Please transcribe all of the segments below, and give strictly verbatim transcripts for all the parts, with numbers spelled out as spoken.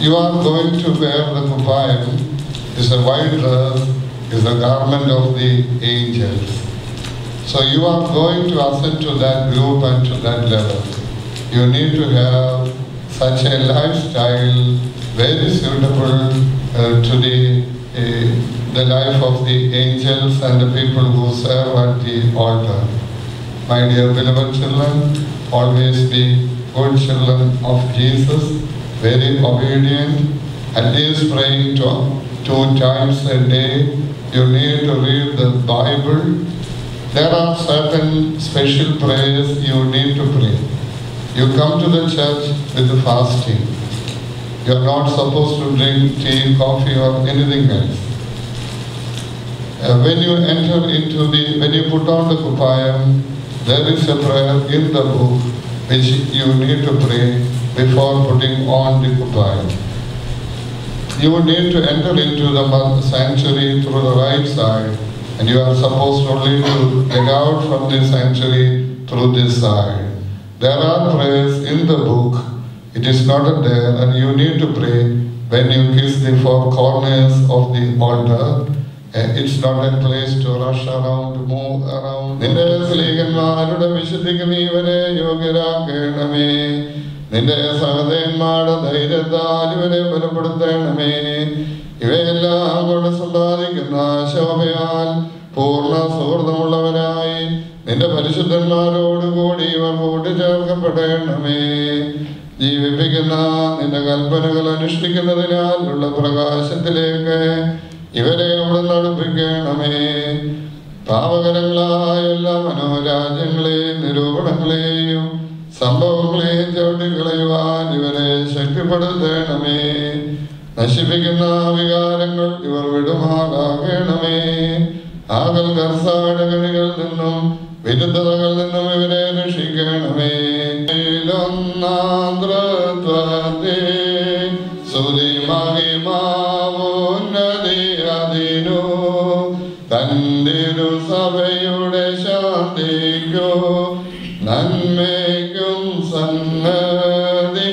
you are going to wear the kupayam. It's a white dress, is the garment of the angels. So you are going to ascend to that group and to that level. You need to have such a lifestyle very suitable uh, to the, uh, the life of the angels and the people who serve at the altar. My dear beloved children, always be good children of Jesus, very obedient, at least praying to two times a day. You need to read the Bible. There are certain special prayers you need to pray. You come to the church with the fasting. You are not supposed to drink tea, coffee or anything else. Uh, when you enter into the, when you put on the kupayam, there is a prayer in the book which you need to pray before putting on the kupayam. You need to enter into the sanctuary through the right side, and you are supposed only to get out from the sanctuary through this side. There are prayers in the book. It is not there, and you need to pray when you kiss the four corners of the altar. Uh, it's not a place to rush around, move around. നിന്റെ സ്ലീഹന്മാരുടെ വിശുദ്ധിക്ക് നീ ഇവരെ യോഗ്യരാക്കണമേ. നിന്റെ സഹോദരന്മാരുടെ ധൈര്യത്താൽ ഇവരെ ബലപ്പെടുത്തണമേ. ഇവയെല്ലാം കൊണ്ട് സമ്പാദിക്കുന്ന ശോഭയാൽ പൂർണ്ണ സുഹൃതമുള്ളവരായി നിന്റെ പരിശുദ്ധന്മാരോടുകൂടി ഇവർ കൂട്ടിച്ചേർക്കപ്പെടണമേ. ജീവിപ്പിക്കുന്ന നിന്റെ കൽപ്പനകൾ അനുഷ്ഠിക്കുന്നതിനാലുള്ള പ്രകാശത്തിലേക്ക് ഇവരെ അവിടെ നടപ്പിക്കണമേ. പാവകരങ്ങളായ എല്ലാ മനോരാജ്യങ്ങളെയും നിരൂപണങ്ങളെയും സംഭവങ്ങളെയും ചവിട്ടിക്കളയുവാൻ ഇവരെ ശക്തിപ്പെടുത്തണമേ. നശിപ്പിക്കുന്ന വികാരങ്ങൾ ഇവർ വിടുമാറാകണമേ. ആകൽ കർസാടകണികളിൽ നിന്നും വിരുദ്ധതകളിൽ നിന്നും ഇവരെ രക്ഷിക്കണമേ. സുരിമഹിമാവുന്നതിയതിനു തന്തിരു സഭയുടെ ശാന്തിക്കോ നന്മയ്ക്കും സന്നദ്ധി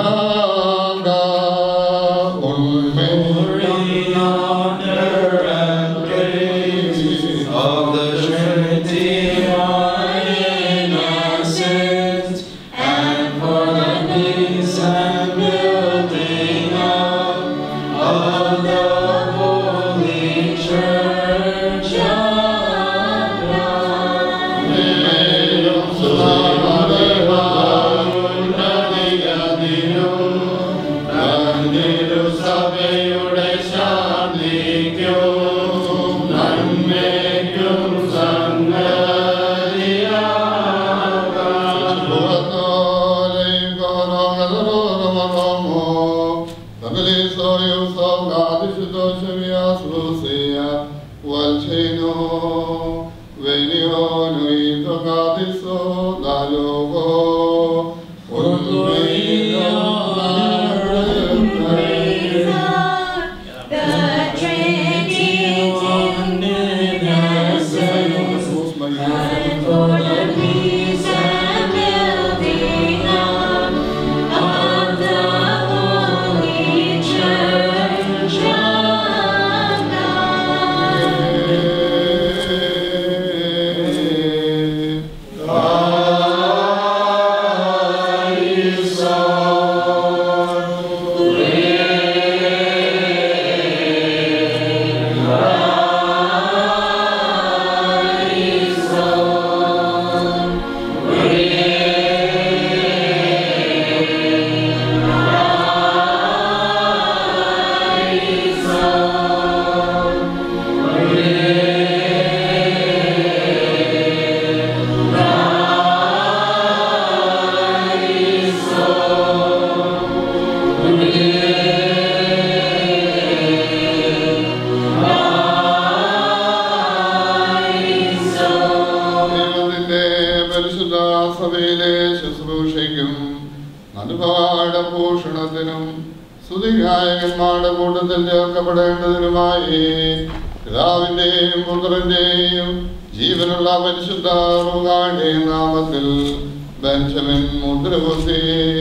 സ്തുതിഗായകന്മാരുടെ കൂട്ടത്തിൽ ചേർക്കപ്പെടേണ്ടതിനുമായി പിതാവിന്റെയും പുത്രന്റെയും ജീവനുള്ള പരിശുദ്ധ റൂഹായുടെ നാമത്തിൽ ബെഞ്ചമിൻ മുദ്രകുത്തി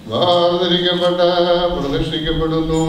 വേർതിരിക്കപ്പെട്ട് പ്രതിഷ്ഠിക്കപ്പെടുന്നു.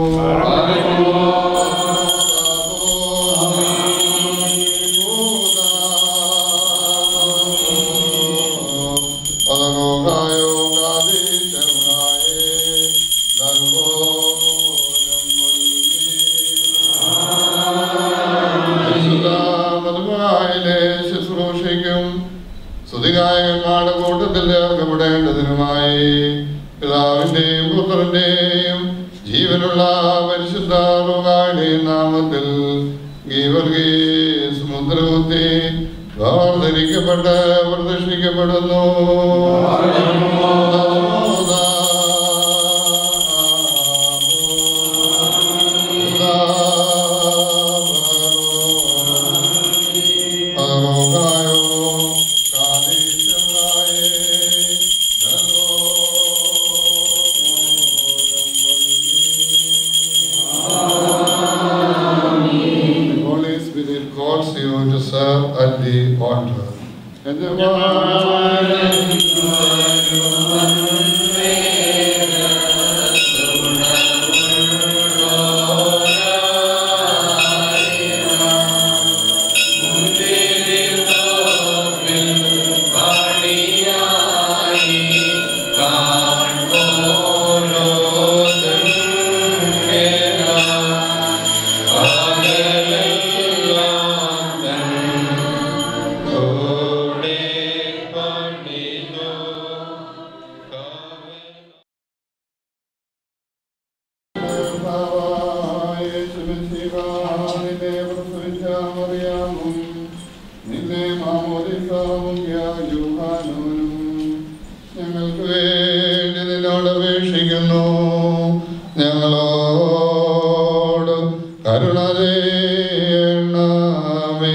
ശുശ്രൂഷയ്ക്കും സ്തുതിഗായകന്മാരുടെ കൂട്ടത്തിൽ ചേർക്കപ്പെടേണ്ടതിനുമായി പിതാവിന്റെയും പുത്രന്റെയും ജീവനുള്ള പരിശുദ്ധ റൂഹായുടെയും നാമത്തിൽ Geevarghese മുദ്രകുത്തി വേർതിരിക്കപ്പെട്ട് പ്രതിഷ്ഠിക്കപ്പെടുന്നു. At the altar. And the ഞങ്ങൾക്ക് വേണ്ടി നിന്നോട് അപേക്ഷിക്കുന്നു. ഞങ്ങളോട് കരുണ ചെയ്യണമേ.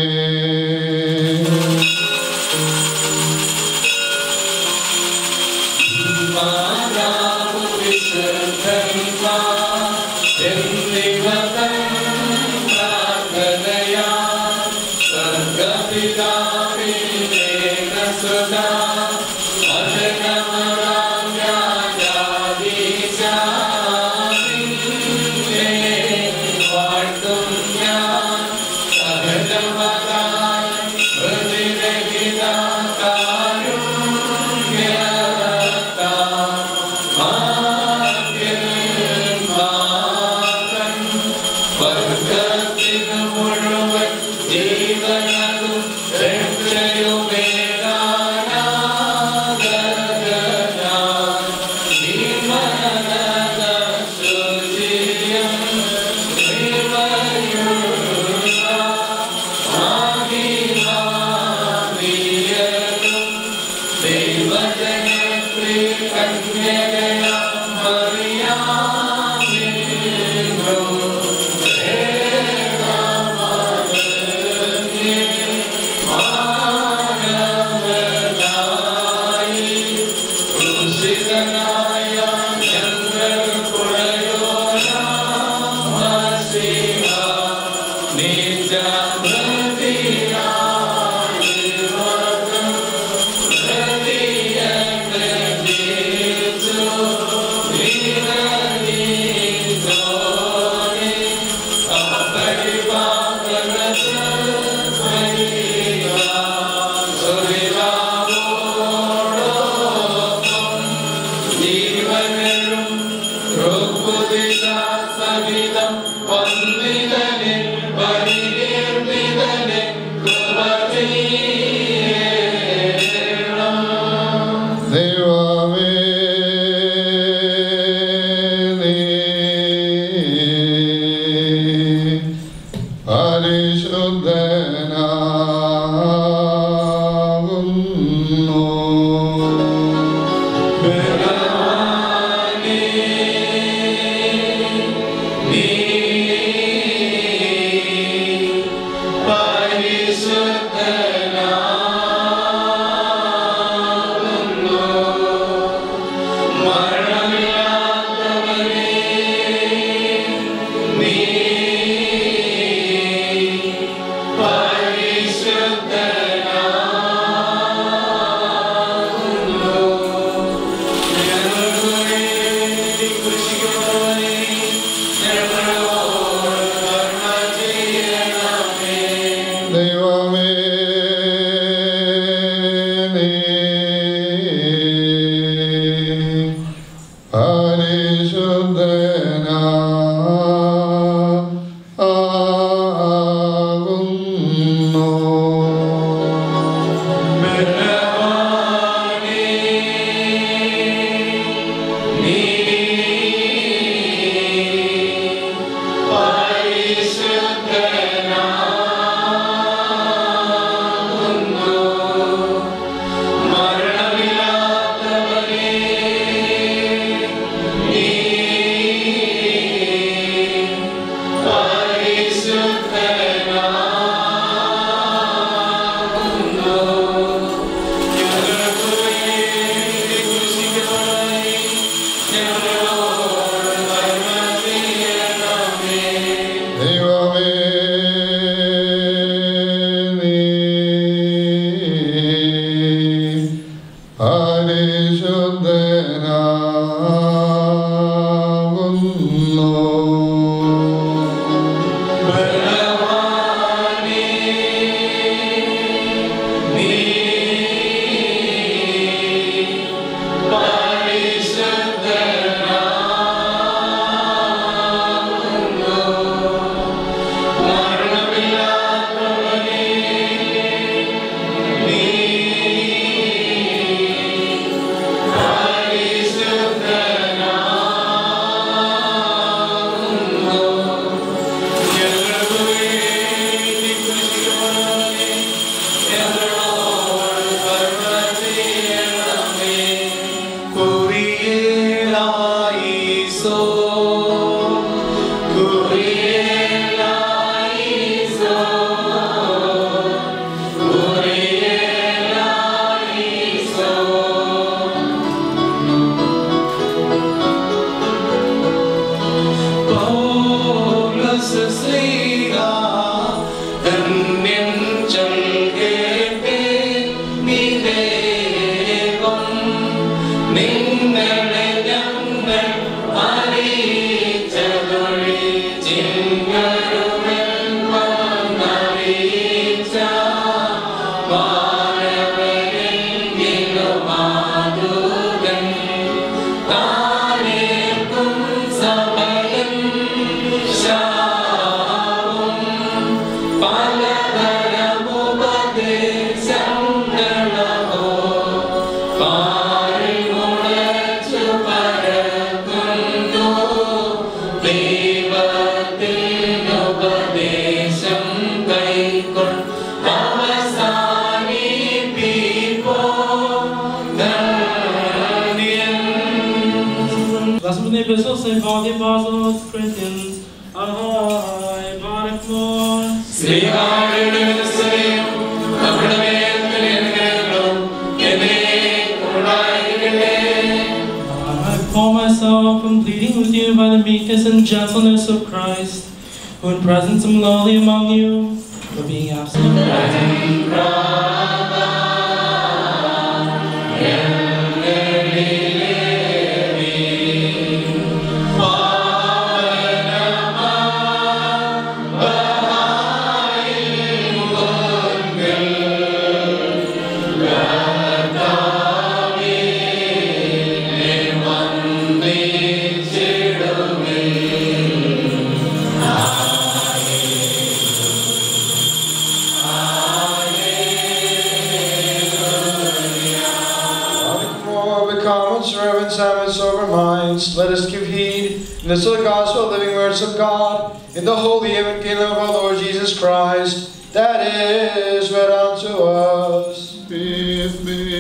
Praise epistles, Saint Paul the Apostle to Corinthians, Ahoy, Barakmon. I call myself from pleading with you by the meekness and gentleness of Christ, who in presence am lowly among you, but being absent in sober minds, let us give heed in this the gospel of the living words of God, in the holy evangelium of our Lord Jesus Christ, that is read unto us. Peace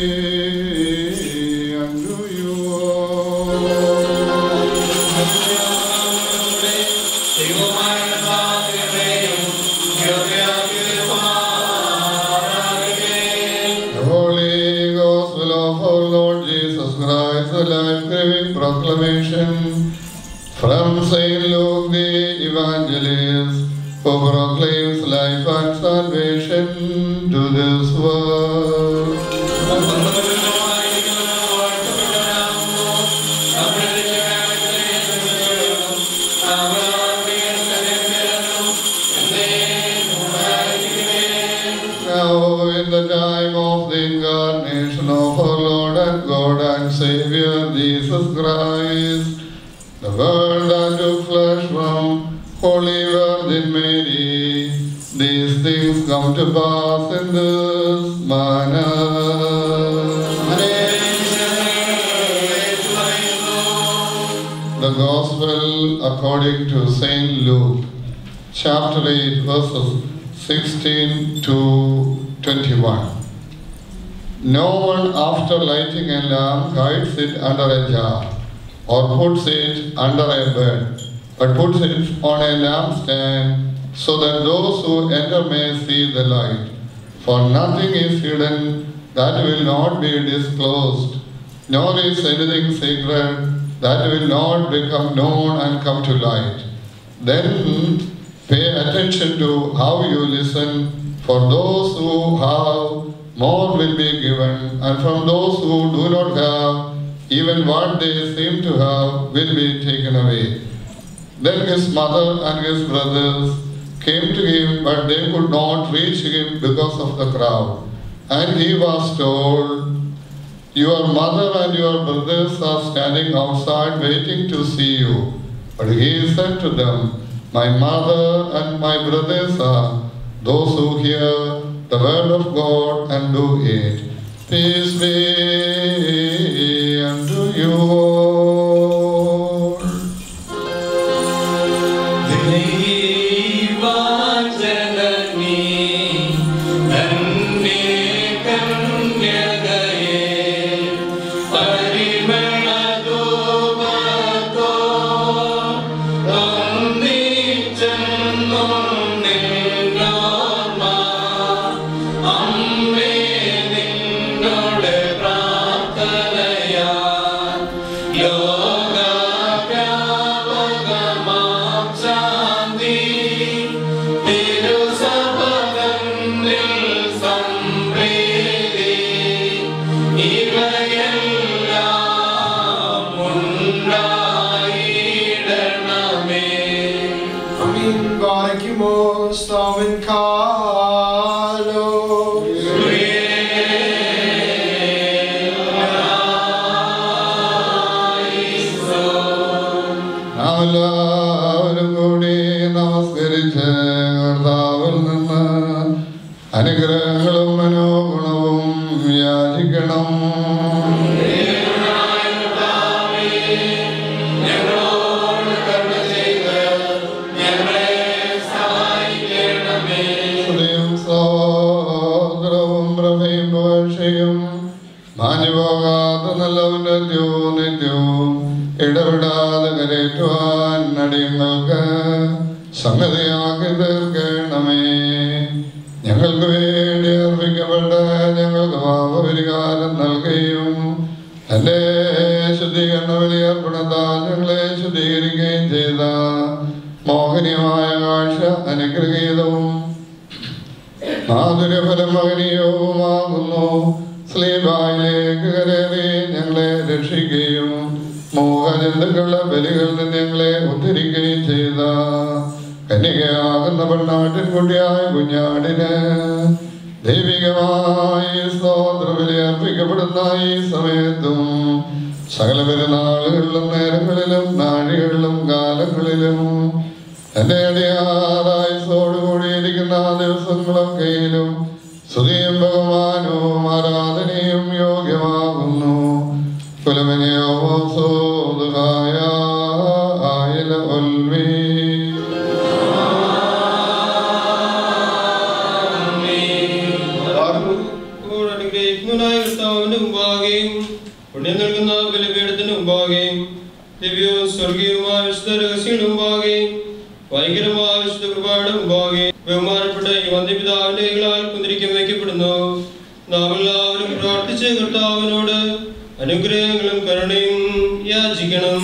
be unto you. The Holy Gospel of our Lord Jesus Christ, the life-giving proclamation from Saint Luke the Evangelist, who proclaims life and salvation to this world. Now in the time of the incarnation of our Lord and God and Savior Jesus Christ, the Word that took flesh from Holy Virgin Mary, these things come to pass in this manner. The Gospel according to Saint Luke, chapter eight, verses sixteen to twenty-one. No one after lighting a lamp hides it under a jar or puts it under a bed, but puts it on a lampstand, so that those who enter may see the light. For nothing is hidden that will not be disclosed, nor is anything secret that will not become known and come to light. Then pay attention to how you listen, for those who have, more will be given, and from those who do not have, even what they seem to have will be taken away. Then his mother and his brothers came to him, but they could not reach him because of the crowd. And he was told, "Your mother and your brothers are standing outside waiting to see you." But he said to them, "My mother and my brothers are those who hear the word of God and do it." Peace be unto you all. അനുഗ്രഹങ്ങളും മനോഗുണവും യാചിക്കണം. സഹോദരവും പ്രഭയും ഭാഷയും മാഞ്ഞുപോകാത്ത നല്ല ഉന്നത്യവും നിത്യവും ഇടപെടാതെ കരേറ്റുവാൻ അടിയങ്ങൾക്ക് സംഗതിയാക്കി തീർക്കണമേ. ഞങ്ങൾക്ക് വേണ്ടി അർപ്പിക്കപ്പെട്ട് ഞങ്ങൾക്ക് പാപപരിഹാരം നൽകുകയും എൻ്റെ ശുദ്ധീകരണ ബലിയർപ്പണത്താൽ ഞങ്ങളെ ശുദ്ധീകരിക്കുകയും ചെയ്ത മോഹനീയമായ കാഴ്ച അനുഗ്രഹീതവും മാധുര്യഫലം മഹനീയവുമാകുന്നു. സ്ലീബായിലേക്ക് കരേറി ഞങ്ങളെ രക്ഷിക്കുകയും മോഹജന്തുക്കളുടെ ബലികളിൽ നിന്ന് ഞങ്ങളെ ഉദ്ധരിക്കുകയും ചെയ്ത കന്യകയാകുന്ന പെണ്ണാട്ടിൻ കുട്ടിയായ കുഞ്ഞാടിന് ദൈവികമായി സ്തോത്രബലി അർപ്പിക്കപ്പെടുന്ന ഈ സമയത്തും സകല പെരുന്നാളുകളിലും നേരങ്ങളിലും നാഴികളിലും കാലങ്ങളിലും എൻ്റെ അടിയാറായുസോടുകൂടിയിരിക്കുന്ന ദിവസങ്ങളൊക്കെയിലും സ്തുതിയും ബഹുമാനവും ആരാധനയും യോഗ്യമാകുന്നു. കുലമനിയോ സോദുഹായ ആയില ഒൽവി പുണ്യം നൽകുന്ന ബലിപീഠത്തിന് മുമ്പാകെയും ദിവ്യവും സ്വർഗീയവുമായ വിശുദ്ധ രഹസ്യങ്ങളുടെ മുമ്പാകെയും ഭയങ്കരമായ വിശുദ്ധ കൃപയുടെ മുമ്പാകെയും ബഹുമാനപ്പെട്ട ഈ വന്ധ്യപിതാവിന്റെ കൈകളാൽ കുന്തിരിക്കം വയ്ക്കപ്പെടുന്നു. നാം എല്ലാവരും പ്രാർത്ഥിച്ച് കർത്താവിനോട് അനുഗ്രഹങ്ങളും കരുണയും യാചിക്കണം.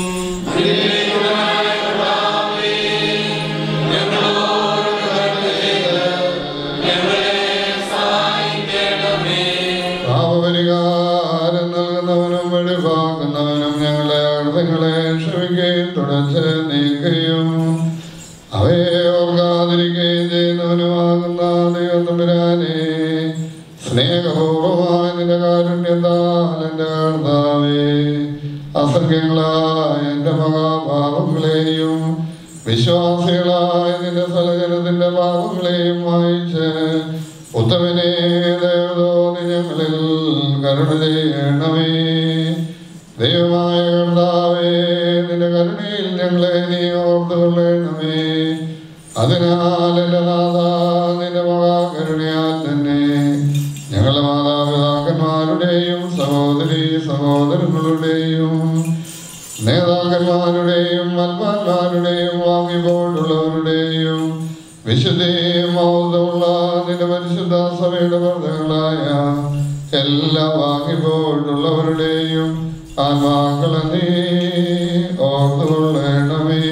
പാപപരിഹാരം നൽകുന്നവനും വെളിവാക്കുന്നവനും ഞങ്ങളെ അർത്ഥങ്ങളെ ക്ഷമിക്കുകയും തുടച്ച് നീക്കുകയും അവയെ ഓർക്കാതിരിക്കുകയും ചെയ്യുന്നവനുമാകുന്ന ദൈവം തമ്പുരാനെ, സ്നേഹപൂർവമായ നിന്റെ കാരുണ്യത്താൽ എൻ്റെ കർത്താവേ, അസംഖ്യങ്ങളായ എൻ്റെ മഹാപാപങ്ങളെയും വിശ്വാസികളായ നിന്റെ സലജനത്തിന്റെ പാപങ്ങളെയും വായിച്ച് ഉത്തമനെ ദേവതോന്നി ഞങ്ങളിൽ കരുണ ചെയ്യണമേ. ദൈവമായ കർത്താവേ, നിന്റെ കരുണയിൽ ഞങ്ങളെ നീ ഓർത്തുകൊള്ളണമേ. അതിനാൽ എൻ്റെ നാഥ, നിന്റെ മഹാകരുണയാൽ തന്നെ ഞങ്ങളുടെ മാതാപിതാക്കന്മാരുടെയും സഹോദരി സഹോദരങ്ങളുടെയും നേതാക്കന്മാരുടെയും മൽപ്പാന്മാരുടെയും വാങ്ങിപ്പോട്ടുള്ളവരുടെയും വിശുദ്ധിയും മൗതമുള്ള നിന്റെ പരിശുദ്ധ സഭയുടെ വർദ്ധകളായ എല്ലാ വാങ്ങിപ്പോട്ടുള്ളവരുടെയും ആത്മാക്കളെ നീ ഓർത്തുകൊള്ളണമേ.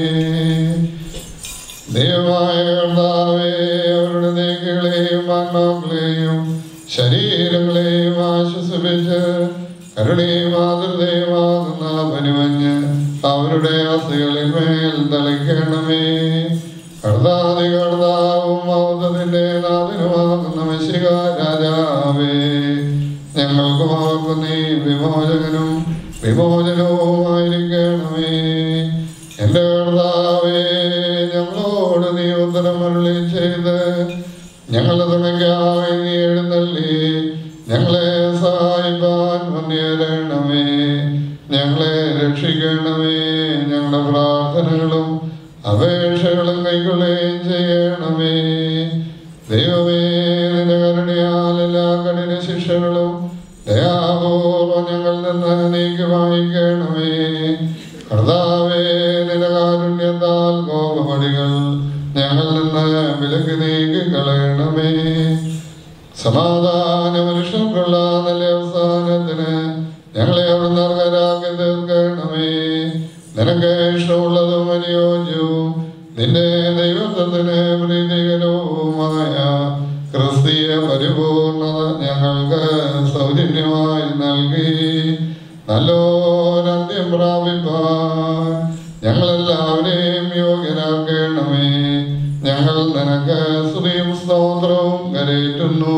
ദൈവമായ കർത്താവേ, അവരുടെ ദേഹികളെയും ആത്മാക്കളെയും ശരീരങ്ങളെയും ആശ്വസിപ്പിച്ച് കരുണയും മാതൃതയുമാകുന്ന പനിമഞ്ഞ് അവരുടെ അസ്ഥികളിൽ മേൽ തളിക്കണമേ. കർത്താതി കർത്താവും മൗതത്തിന്റെ നാഥനുമാകുന്ന മിശിഹ രാജാവേ, ഞങ്ങൾക്കും അവർക്കും നീ വിമോചകനും വിമോചനവുമായിരിക്കണമേ. എൻ്റെ കർത്താവേ, ഞങ്ങളോട് നീ ഉത്തരം അരുളി ചെയ്ത് ഞങ്ങളുടെ തുണയ്ക്കായി നീ എഴുന്നള്ളി ഞങ്ങളെ സഹായിപ്പാൻ വന്നേരണമേ. ഞങ്ങളെ രക്ഷിക്കണമേ. ഞങ്ങളുടെ പ്രാർത്ഥനകളും അപേക്ഷകളും കൈക്കൊള്ളുകയും ചെയ്യണമേ. ദൈവമേ, നിന്റെ കരുണയാൽ എല്ലാ കഠിന ശിക്ഷകളും ദയാപൂർവം ഞങ്ങളിൽ നിന്ന് നീക്കി വാങ്ങിക്കണമേ. കർത്താവേ, നിന്റെ കാരുണ്യത്താൽ കോപമടികൾ ഞങ്ങളിൽ നിന്ന് വിലക്ക് നീക്കി കളയണമേ. സമാധാന മനുഷ്യർക്കുള്ള നല്ല അവസാനത്തിന് ഞങ്ങളെ അവിടുന്ന് അർഹരാക്കി തീർക്കണമേ. നിനക്ക് ഇഷ്ടമുള്ളതും അനുയോജ്യവും നിന്റെ ദൈവത്വത്തിന് പ്രീതികരവുമായ ക്രിസ്തീയ പരിപൂർണത ഞങ്ങൾക്ക് സൗജന്യമായി നൽകി നല്ലൊരന്ത്യം പ്രാപിപ്പാൻ ഞങ്ങളെല്ലാവരെയും യോഗ്യരാക്കണമേ. ഞങ്ങൾ നിനക്ക് സ്തുതിയും സ്തോത്രവും കരേറ്റുന്നു.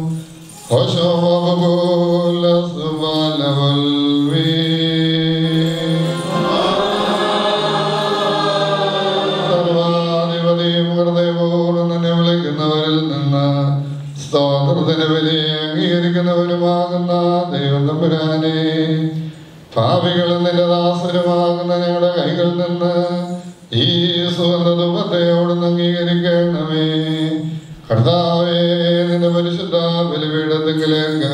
സർവാധിപതിയും ഹൃദയപൂർവ്വം തന്നെ വിളിക്കുന്നവരിൽ നിന്ന് സ്തോത്രത്തിന് വലിയ അംഗീകരിക്കുന്നവരുമാകുന്ന ദൈവം തമ്പുരാനെ, പാപികളും നിന്റെ ദാസരുമാകുന്ന ഞങ്ങളുടെ കൈകളിൽ നിന്ന് ഈ സുഗന്ധധൂപത്തെയോടൊന്ന് അംഗീകരിക്കണമേ. കർത്താവേ, നിന്റെ പരിശുദ്ധ ബലിപീഠത്തിലേക്ക്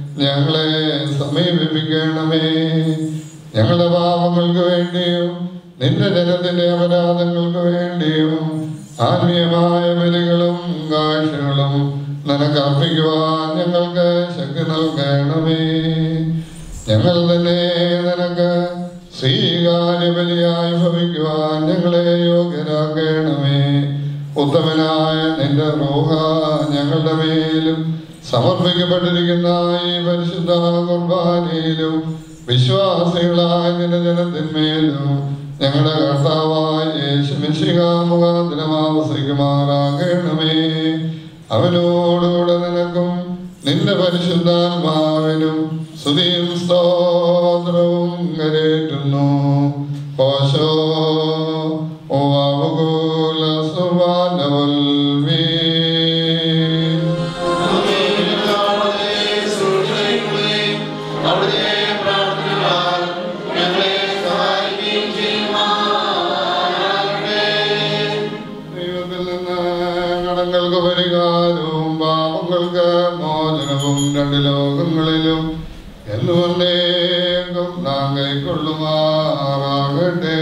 ഞങ്ങളെ സമീപിപ്പിക്കണമേ. ഞങ്ങളുടെ പാപങ്ങൾക്ക് വേണ്ടിയും നിന്റെ ജനത്തിന്റെ അപരാധങ്ങൾക്ക് വേണ്ടിയും ആത്മീയമായ ബലികളും കാഴ്ചകളും നിനക്ക് അർപ്പിക്കുവാൻ ഞങ്ങൾക്ക് ശക്തി നൽകണമേ. ഞങ്ങൾ തന്നെ നിനക്ക് സ്വീകാര്യ ബലിയായി ഭവിക്കുവാൻ ഞങ്ങളെ യോഗ്യരാക്കണമേ. ഉത്തമനായ നിന്റെ റൂഹ ഞങ്ങളുടെ മേലും സമർപ്പിക്കപ്പെട്ടിരിക്കുന്ന ഈ പരിശുദ്ധ കുർബാനയിലും വിശ്വാസികളായ നിന്റെ ജനത്തിന്മേലും ഞങ്ങളുടെ കർത്താവായ യേശു മിശിഹ മുഖാന്തരം ആവസിക്കുമാറാകണമേ. അവനോടുകൂടെ നിനക്കും നിന്റെ പരിശുദ്ധാത്മാവിനും സ്തുതിയും സ്തോത്രവും കരേറ്റുന്നു. കോശോ ഓ ആവുകൂല സുബാനവൽമീ. പരിഹാരവും പാപങ്ങൾക്ക് മോചനവും രണ്ട് ലോകങ്ങളിലും എന്നുകൊണ്ടേക്കും നാം കൈക്കൊള്ളുമാറാകട്ടെ.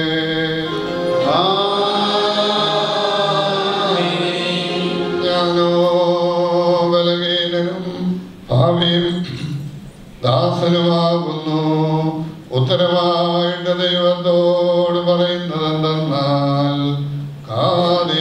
ഞാനോ ബലഹീനനും ഭാവിയും ദാസനുമാകുന്നു. ഉത്തരമായിട്ട് ദൈവത്തോട് പറയുന്നതെന്തെന്നാൽ കാതേ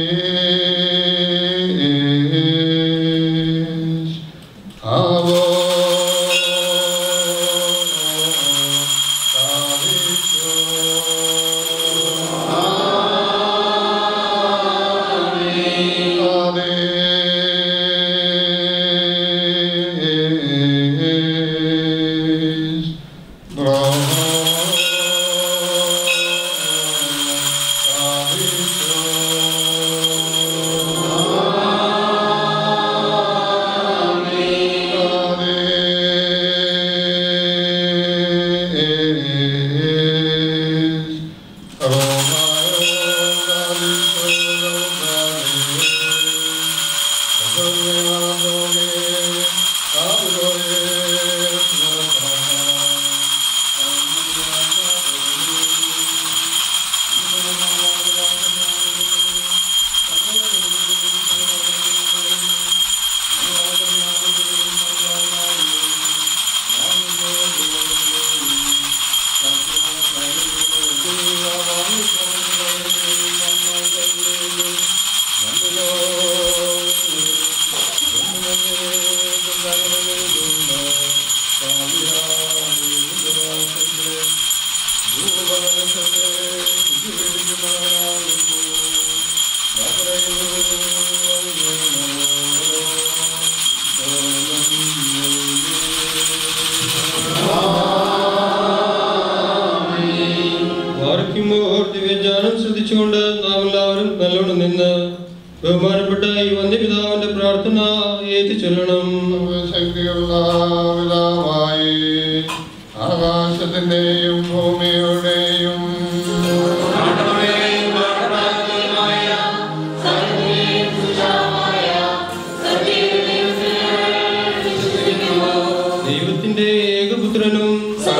ശ്രദ്ധിച്ചുകൊണ്ട് നാം എല്ലാവരും നല്ലോണം നിന്ന് ബഹുമാനപ്പെട്ട ഈ വന്ധ്യപിതാവിന്റെ പ്രാർത്ഥന ഏറ്റി ചൊല്ലണം. ശക്തിയുള്ള പിതാവായി ആകാശത്തിന്റെയും ഭൂമിയുടെയും ദൈവത്തിന്റെ ഏകപുത്രനും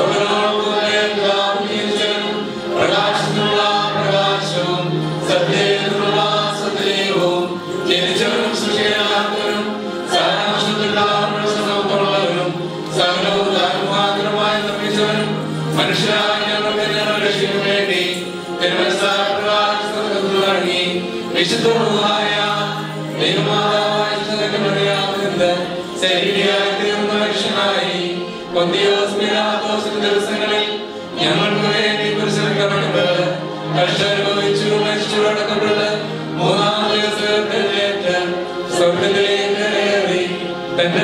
ദിവസങ്ങളിൽ ഞങ്ങൾക്ക് വേണ്ടി പുരുഷർക്കപ്പെട്ടത് കഷ്ടനുഭവിച്ചു മരിച്ചു അടക്കപ്പെട്ടത് മൂന്നാം ദിവസത്തിലേക്ക് സ്വർഗത്തിലേക്ക് കയറി തന്റെ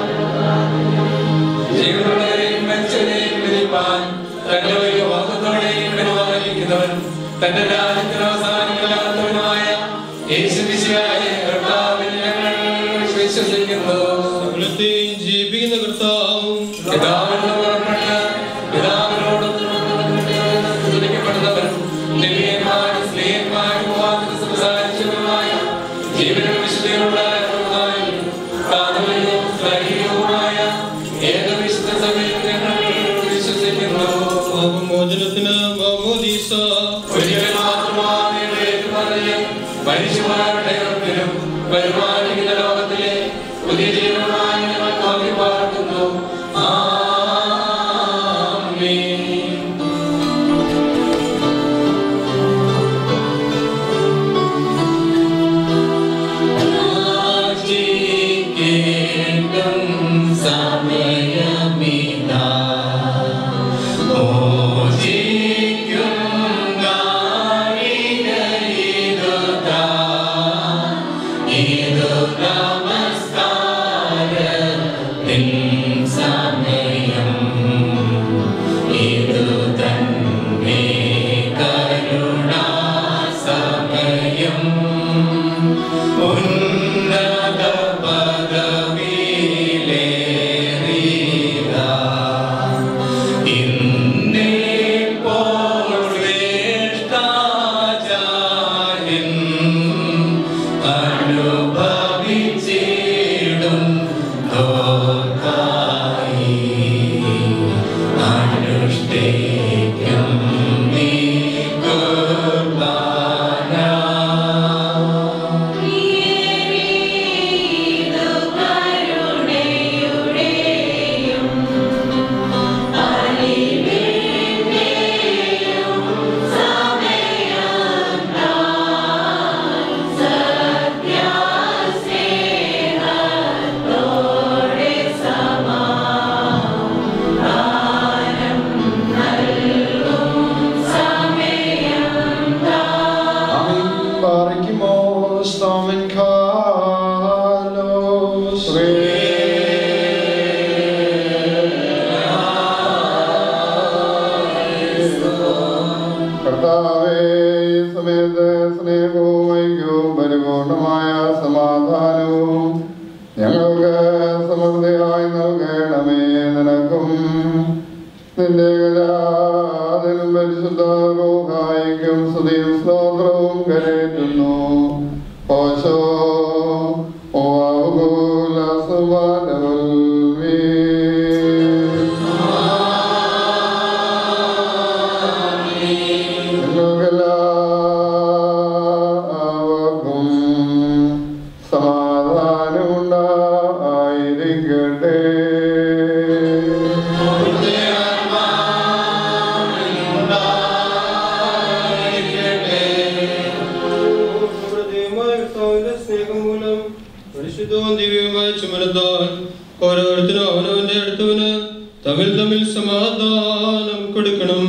ജീവനുള്ളവരെയും മരിച്ചവരെയും വിധിപ്പാൻ തന്റെ വലിയ വാദത്തോടെയും പരിപാലിക്കുന്നവനും തന്റെ രാജ്യത്തിന് അവസാനമില്ലാത്തവനുമായ യേശുമിശിഹായെ കർത്താവിൽ ഞങ്ങൾ വിശ്വസിക്കുന്നു. സകലത്തെയും ജീവിക്കുന്ന കർത്താവും പിതാവിനോട് പുറപ്പെട്ട് പിതാവിനോടും തുലിക്കപ്പെടുന്നവരും ദിവ്യന്മാരും സ്നേഹന്മാരും സംസാരിച്ചവരുമായ ജീവനും വിശുദ്ധിയുള്ള ഏകവിശുദ്ധ സഭയിൽ ഞങ്ങൾ വിശ്വസിക്കുന്നു. പാപമോചനത്തിന് മാമോദീസ വരുവാനിരിക്കുന്ന ലോകത്തിലെ പുതിയ ജീവനായി ഞങ്ങൾ നോക്കി പാർക്കുന്നു. ആമേൻ. ഓരോരുത്തരും അവനവന്റെ അടുത്തവന് തമ്മിൽ തമ്മിൽ സമാധാനം കൊടുക്കണം.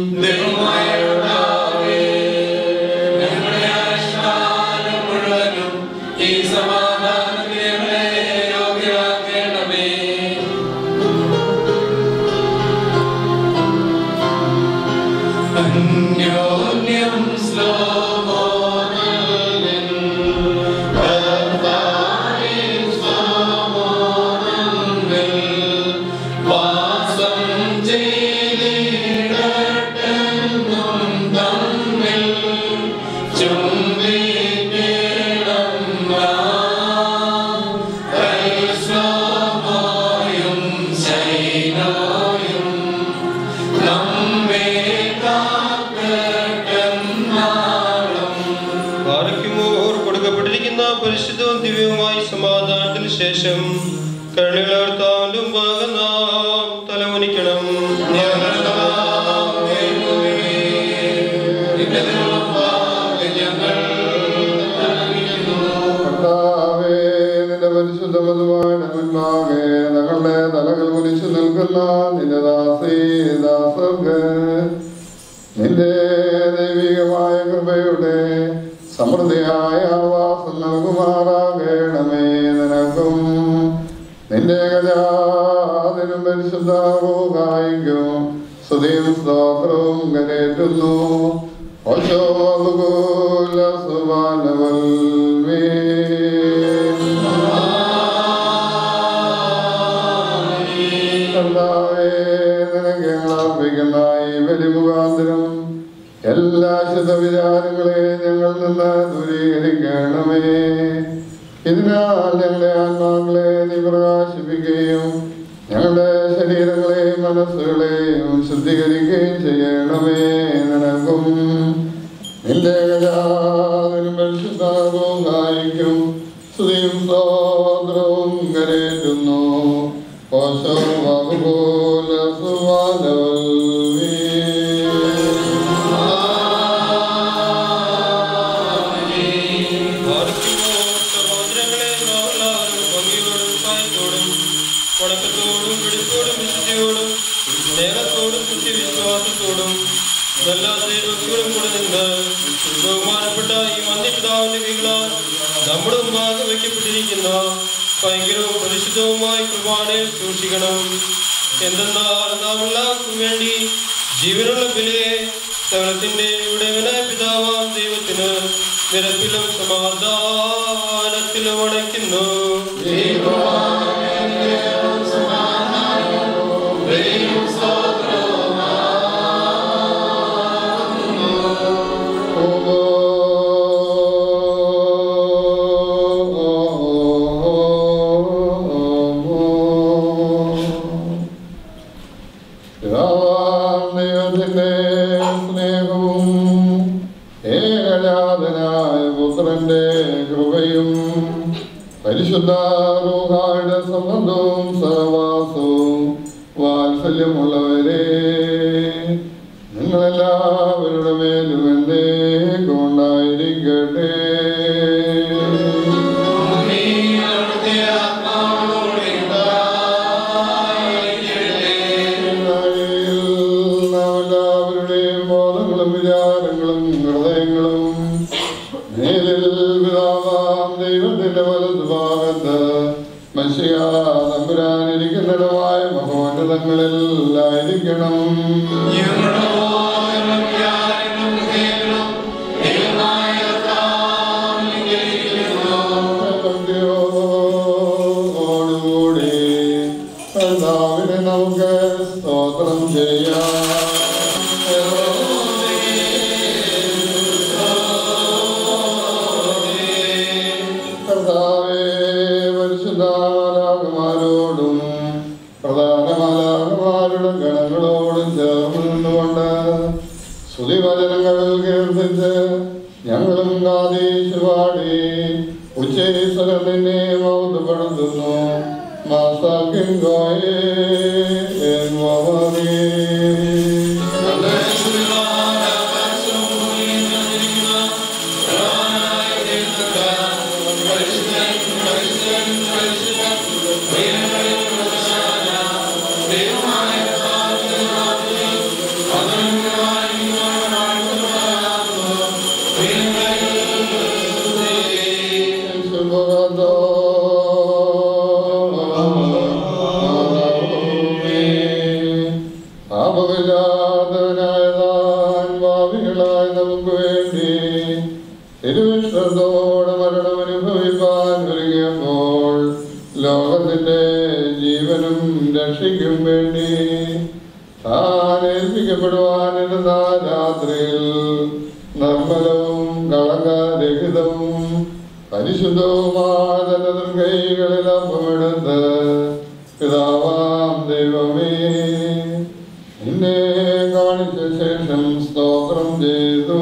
പരിശുദ്ധവും ദിവ്യവുമായി സമാധാനത്തിന് ശേഷം കരുണകളർത്താവിന്റെ മുമ്പാകെ നാം തലമുനിക്കണം. നിന്റെ പരിശുദ്ധമായ മുൻപാകെ ഞങ്ങളുടെ തലകൾ കുനിച്ചു നിൽക്കുന്ന നിന്റെ ദാസീ ദാസർക്ക് നിന്റെ ദൈവികമായ കൃപയുടെ സമൃദ്ധിയായ ആവാസം നൽകുമാറാകണമേ. നിനക്കും നിന്റെ ഗജാതിനും പരിശുദ്ധ റൂഹായിക്കും സ്തുതിയും സ്തോത്രവും കരേറ്റുന്നു. നിനക്ക് ഈ ബലി മുഖാന്തരം എല്ലാ ശുദ്ധവിചാരങ്ങളെ ഞങ്ങൾ നിന്ന് ദൂരീകരിക്കണമേ. ഇതിനാൽ ഞങ്ങളുടെ ആത്മാക്കളെ നീ പ്രകാശിപ്പിക്കുകയും ഞങ്ങളുടെ ശരീരങ്ങളെയും മനസ്സുകളെയും ശുദ്ധീകരിക്കുകയും ചെയ്യണമേ. നിനക്കും നിന്റെ ഗജാതിനും പരിശുദ്ധ റൂഹായിക്കും സ്തുതിയും സ്തോത്രവും കരേറ്റുന്നു. പോഷവാകുപോല സുവാലവൽവേ. വണക്കത്തോടും പിടിപ്പോടും വിശുദ്ധിയോടും സ്നേഹത്തോടും കൃത്യവിശ്വാസത്തോടും എല്ലാ ദൈവത്തോടും കൂടെ നിന്ന് ബഹുമാനപ്പെട്ട ഈ മന്ദിപിതാവിന്റെ കീഴിലാൽ നമ്മുടെ മുമ്പാകെ വയ്ക്കപ്പെട്ടിരിക്കുന്ന ഭയങ്കരവും പരിശുദ്ധവുമായ കുർബാനയിൽ സൂക്ഷിക്കണം. എന്തെന്നാൽ നാം എല്ലാവർക്കും വേണ്ടി ജീവനുള്ള ബലിയെ സകലത്തിന്റെ ഉടയവനായ പിതാവാം ദൈവത്തിന് നിരപ്പിലും സമാധാനത്തിലും അടയ്ക്കുന്നു. സ്നേഹവും ഏകജാതനായ പുത്രന്റെ കൃപയും പരിശുദ്ധ റൂഹായുടെ സംബന്ധവും സഹവാസവും വാത്സല്യമുള്ളവരെ നിങ്ങളെല്ലാവരുടെ മേലും എന്നേക്കും ഉണ്ടായിരിക്കട്ടെ. എല്ലാവരുടെയും ബോധങ്ങളും വിചാരങ്ങളും ഹൃദയങ്ങളും മേലിൽ പിതാവാം ദൈവത്തിന്റെ വലതുഭാഗത്ത് മശിഹാ തമ്പുരാനിരിക്കുന്നിടമായ മഹോന്നതങ്ങളിലായിരിക്കണം. ോടുകൂടി കർത്താവിനെ നമുക്ക് സ്തോത്രം ചെയ്യാം. കർത്താവേ, പരിശുദ്ധമാലാഖമാരോടും പ്രധാനമാലാഖമാരുടെ ഗണങ്ങളോടും ചേർന്ന് നിന്നുകൊണ്ട് സ്തുതിവചനങ്ങൾ കീർത്തിച്ച് ഞങ്ങളും ആദേശ് പാടി ഉച്ചേശ്വരൻ നിന്നെ മൗതപ്പെടുത്തുന്നു. മാസാക്കിൻ ഗോയേ പാപമില്ലാത്തവനായതാൻ ഭാവികളായ നമുക്ക് വേണ്ടി തിരുവിഷ്ടത്തോടെ മരണമനുഭവിപ്പാൻ ഒരുങ്ങിയപ്പോൾ ലോകത്തിന്റെ ജീവനും രക്ഷയ്ക്കും വേണ്ടി താൻ ഏൽപ്പിക്കപ്പെടുവാനിരുന്ന രാത്രിയിൽ നിർമ്മലവും കളങ്കരഹിതവും പരിശുദ്ധവുമായ തന്റെ കൈകളിൽ അപ്പമെടുത്ത് പിതാവാം ദൈവമേ നിന്നെ കാണിച്ച ശേഷം സ്തോത്രം ചെയ്തു.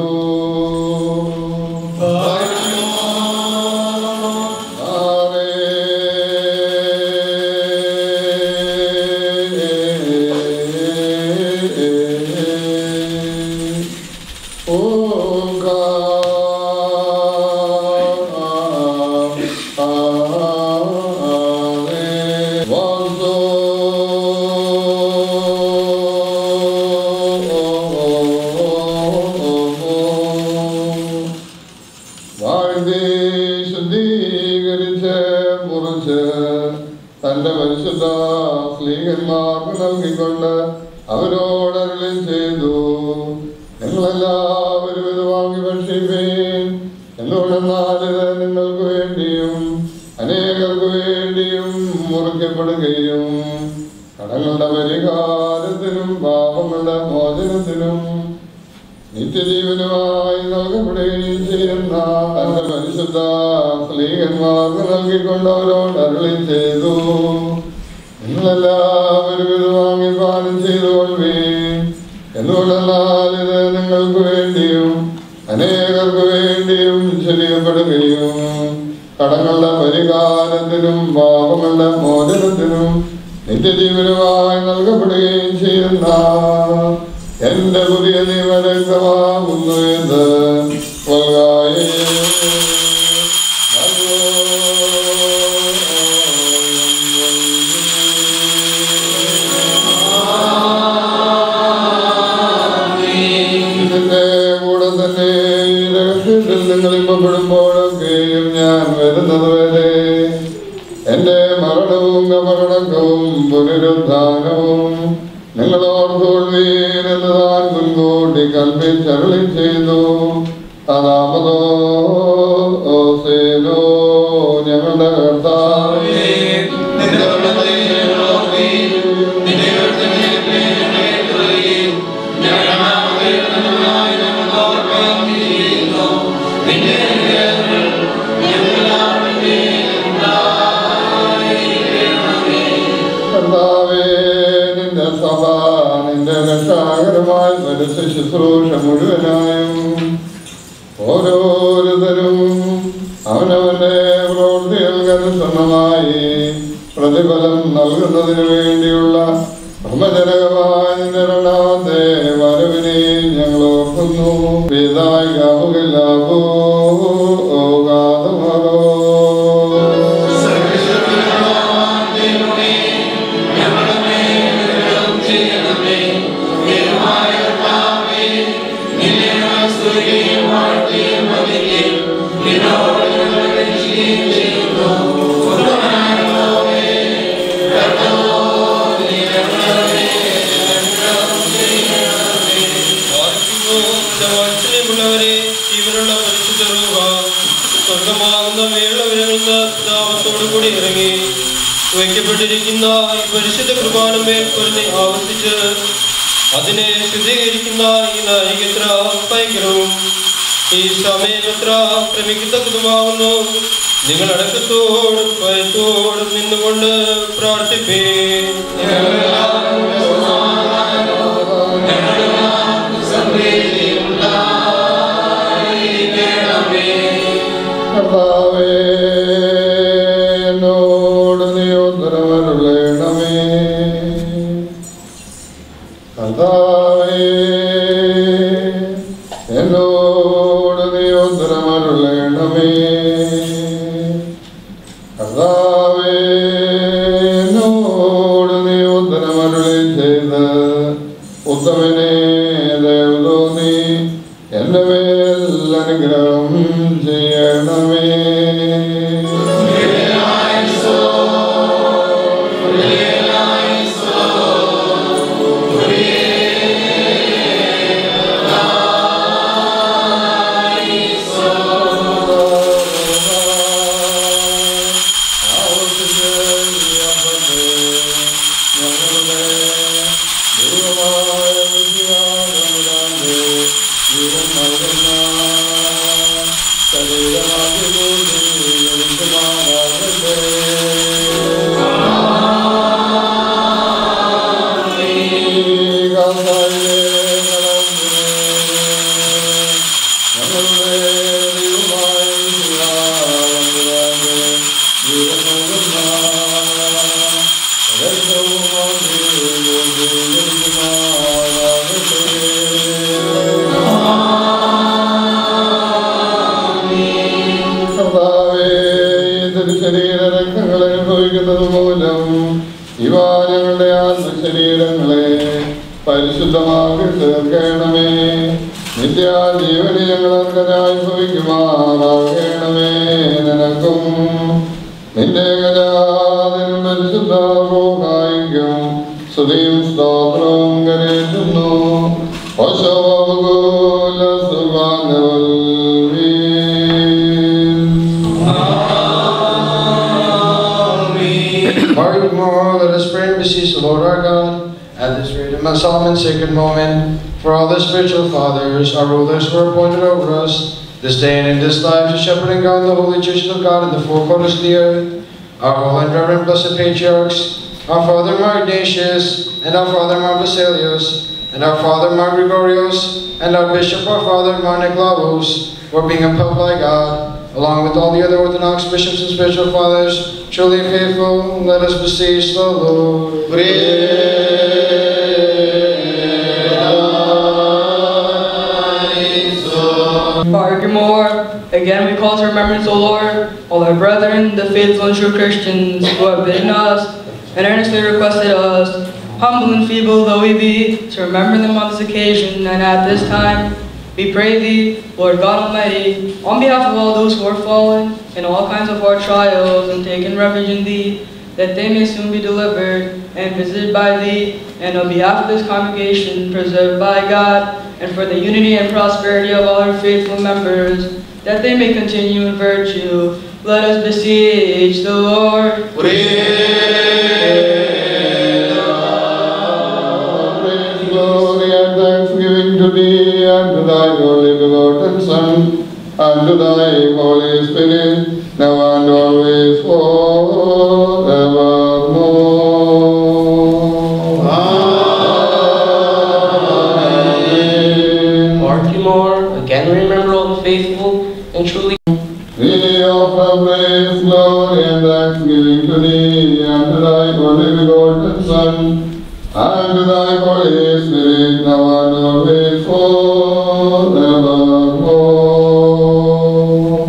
തന്റെ പരിശുദ്ധ സ്ലീഹന്മാർക്ക് നൽകിക്കൊണ്ട് അവരോടരുളി ചെയ്തു, നിങ്ങളെല്ലാവരും ഇത് വാങ്ങി ഭക്ഷിപ്പീൻ. എന്തുകൊണ്ടെന്നാൽ ഇത് നിങ്ങൾക്ക് വേണ്ടിയും അനേകർക്ക് വേണ്ടിയും മുറിക്കപ്പെടുകയും കടങ്ങളുടെ പരിഹാരത്തിനും പാപങ്ങളുടെ മോചനത്തിനും നിത്യജീവനുമായി നൽകപ്പെടുകയും ചെയ്യുന്ന തന്റെ പരിശുദ്ധ സ്ലീഹന്മാർക്ക് നൽകിക്കൊണ്ട് അവരോട് അരുളി ചെയ്തു, നിങ്ങളെല്ലാവരും ഇത് വാങ്ങി പാനം ചെയ്തുകൊള്ളുകയും എന്തുകൊണ്ടെന്നാൽ ഇത് നിങ്ങൾക്ക് വേണ്ടിയും അനേകർക്ക് വേണ്ടിയും ചൊരിയപ്പെടുകയും കടങ്ങളുടെ പരിഹാരത്തിനും പാപങ്ങളുടെ മോചനത്തിനും നിത്യജീവനുമായി നൽകപ്പെടുകയും ചെയ്യുന്ന എന്റെ പുതിയ നിയമരക്തമാകുന്നു എന്ന് വൽഗായേ നിങ്ങളിപ്പപ്പെടുമ്പോഴൊക്കെയും ഞാൻ വരുന്നത് വരെ എന്റെ മരണവും അപകടക്കവും പുനരുദ്ധാനവും നിങ്ങൾ ഓർത്തുകൊള്ളീൻ എന്ന് താൻ മുൻകൂട്ടി കൽപ്പിച്ചരുളി ചെയ്തു. അതാമതോ ഓസേനോ ഞങ്ങളുടെ കർത്താവേ രക്ഷാകരമായി പരസ്യ ശുശ്രൂഷ മുഴുവനായും ഓരോരുത്തരും അവനവന്റെ പ്രവൃത്തികൾക്കനുസൃതമായി പ്രതിഫലം നൽകുന്നതിന് വേണ്ടിയുള്ള ഭ്രമജനകമായ രണ്ടാമത്തെ വരവിനെ ഞങ്ങൾ ഓർക്കുന്നു. പിതായികാവുകയില്ലാവോ ഓകാതമാറോ വയ്ക്കപ്പെട്ടിരിക്കുന്ന ഈ പരിശുദ്ധ കൃപാണമേൽ പൊരുതി ആവർത്തിച്ച് അതിനെ ശുദ്ധീകരിക്കുന്ന ഈ നാഴികത്ര ഭയങ്കരവും ഈ സമയത്ര ക്രമിക്കത്തക്കതുമാകുന്നു. നിങ്ങൾ അടക്കത്തോടും ഭയത്തോടും നിന്നുകൊണ്ട് പ്രാർത്ഥിപ്പേ. പരിശുദ്ധമാക്കി തീർക്കണമേ. നിത്യാജീവനെ ഞങ്ങളർക്കനായി ഭവിക്കുമാറാകണമേ. നിനക്കും നിന്റെ ഗജാതിനും പരിശുദ്ധ റൂഹായിക്കും സ്തുതിയും സ്തോത്രവും കരേറ്റുന്നു. Let us pray and beseech the Lord our God at this random and solemn and sacred moment, for all the spiritual fathers, our rulers who are appointed over us, this day and in this life, to shepherd and guard the holy churches of God in the four quarters of the earth, our holy and reverend blessed patriarchs, our father Mark Ignatius, and our father Mark Basilius, and our father Mark Gregorius, and our bishop, our father Mark Nicolaus, for being upheld by God, along with all the other Orthodox bishops and spiritual fathers, truly faithful, let us beseech the Lord. Furthermore, again we call to remembrance, O Lord, all our brethren, the faithful and true Christians, who have bidden us and earnestly requested us, humble and feeble though we be, to remember them on this occasion and at this time. We pray Thee, Lord God Almighty, on behalf of all those who are fallen in all kinds of hard trials and taken refuge in Thee, that they may soon be delivered and visited by Thee, and on behalf of this congregation preserved by God, and for the unity and prosperity of all our faithful members, that they may continue in virtue, let us beseech the Lord. Thanksgiving to Thee, and to Thy only begotten Son, and to Thy Holy Spirit, now and always forevermore. Amen. Furthermore, again remember all the faithful and truly. We offer praise, glory, and thanksgiving to Thee, and to Thy only begotten Son, and to Thy Holy Spirit, now and always forevermore.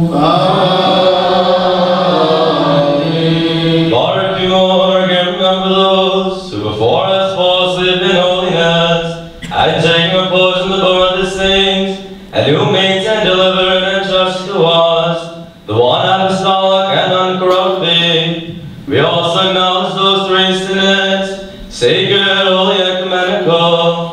Amen. Lord, you more remember those who before us false lived in holiness, and taking a portion of the blood of the saints, and who maintain, deliver, and entrust to us the one apostolic and uncorrupt faith. We also acknowledge those three synods, sacred, holy, and ecumenical.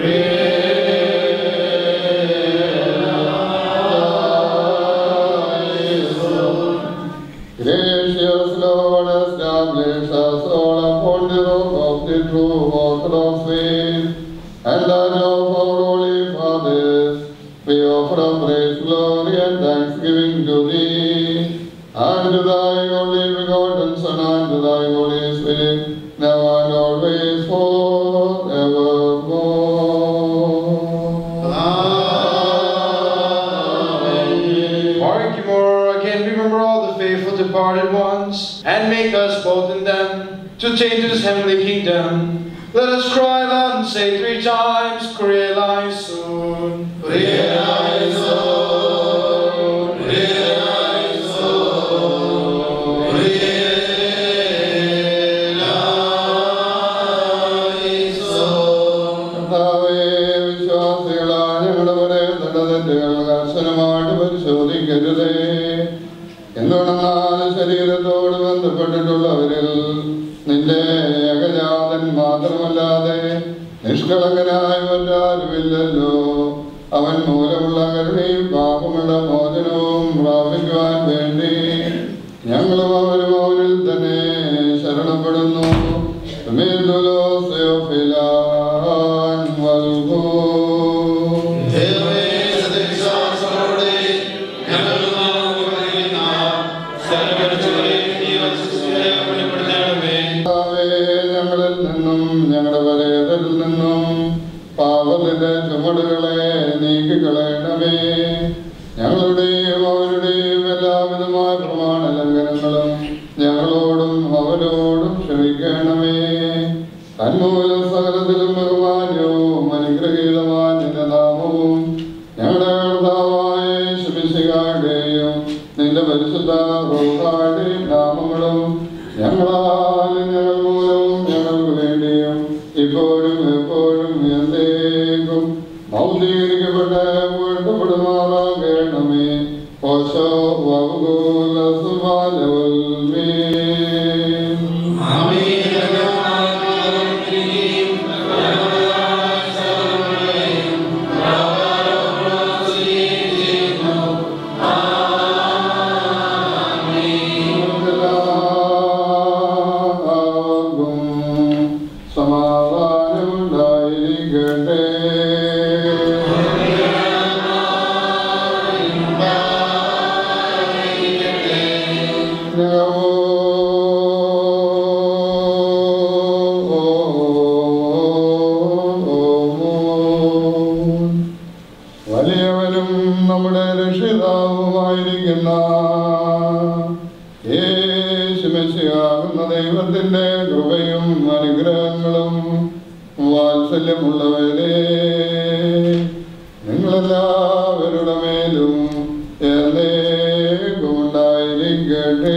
Gracious Lord, establish us all upon the rock of the true Orthodox faith, and that of our holy fathers. We offer up praise, glory, and thanksgiving to Thee, and to Thy only begotten Son, and to Thy Holy Spirit, now and always forevermore. Amen. Furthermore, again remember all the faithful departed ones, and make us both in them to attain to this heavenly kingdom. Let us cry loud and say three times, Kyrie eleison. Kyrie eleison. Kyrie eleison. Kyrie eleison. കർത്താവേ, വിശ്വാസികളായ ഞങ്ങളുടെ തെറ്റുകൾ കർശനമായിട്ട് പരിശോധിക്കരുതേ. എന്തുകൊണ്ടെന്നാൽ ശരീരത്തോട് ബന്ധപ്പെട്ടിട്ടുള്ളവരിൽ നിന്റെ ഏകജാതൻ മാത്രമല്ലാതെ നിഷ്കളങ്കനായ മറ്റാരുമില്ലല്ലോ. അവൻ മൂലമുള്ള കരുണയും പാപമുള്ള മോചനവും പ്രാപിക്കുവാൻ വേണ്ടി ഞങ്ങളും അവരും അവരിൽ തന്നെ ശരണപ്പെടുന്നു. ഞങ്ങളിൽ നിന്നും ഞങ്ങളുടെ പരേതരിൽ നിന്നും പാപത്തിന്റെ ചുമടുകളെ നീക്കിക്കളയണമേ. ഞങ്ങളുടെയും അവരുടെയും എല്ലാവിധമായ പ്രമാണ ലംഘനങ്ങളും ഞങ്ങളോടും അവരോടും ക്ഷമിക്കണമേ. തന്മൂലം സകലത്തിലും ബഹുമാന്യവും അനുഗ്രഹീതമായ നിന്റെ നാമവും ഞങ്ങളുടെ കർത്താവായ യേശുമിശിഹായുടെയും നിന്റെ പരിശുദ്ധ റൂഹായുടെയും നാമങ്ങളും ഞങ്ങളാലും ഞങ്ങൾ മൂലവും ഞങ്ങൾക്ക് വേണ്ടിയും ഇപ്പോഴും എപ്പോഴും എന്നേക്കും മൗലീകരിക്കപ്പെട്ട് വീഴ്ത്തപ്പെടുമാറാകണമേ. ഓശോ വകുല സുബാലവൽമേ. സമാധാനമുണ്ടായിരിക്കട്ടെ. വലിയവനും നമ്മുടെ രക്ഷിതാവുമായിരിക്കുന്ന വിശയാകുന്ന ദൈവത്തിന്റെ കൃപയും അനുഗ്രഹങ്ങളും വാത്സല്യമുള്ളവരെ നിങ്ങളെല്ലാവരുടെ മേലും എന്നേക്കും ഉണ്ടായിരിക്കട്ടെ.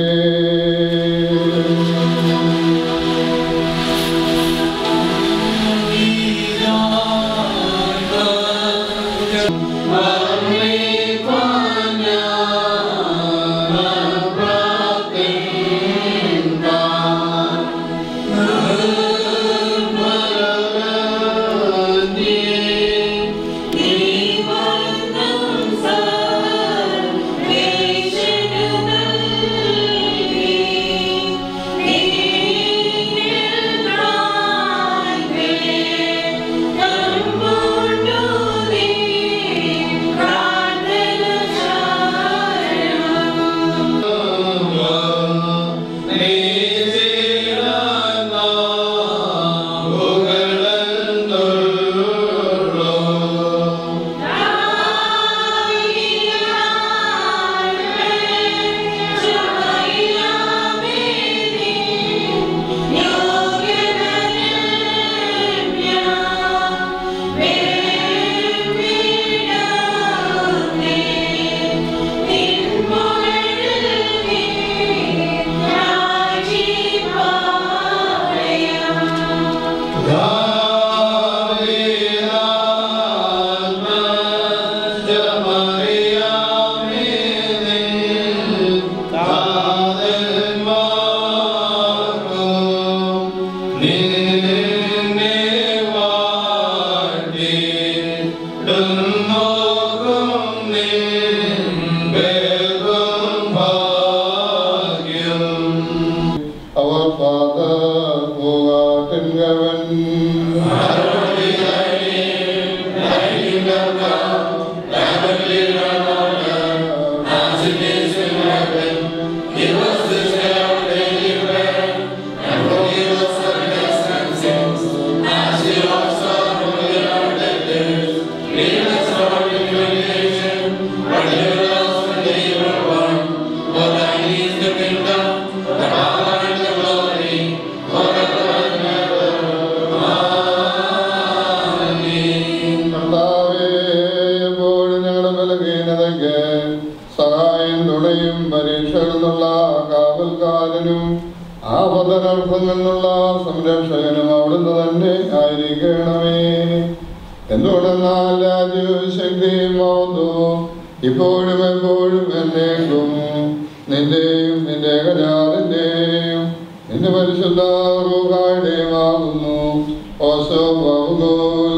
ആപദനർത്ഥങ്ങളിലുള്ള സംരക്ഷകനും അവിടുന്ന് തന്നെ ആയിരിക്കണമേ. എന്തുകൊണ്ടെന്നാൽ രാജ്യവും ശക്തിയും മഹത്വവും ഇപ്പോഴും എപ്പോഴും എന്നേക്കും നിന്റെയും നിന്റെ ഏകജാതന്റെയും നിന്റെ പരിശുദ്ധ റൂഹായുടെയും ആകുന്നു. ഓശോ ബഹുഗോല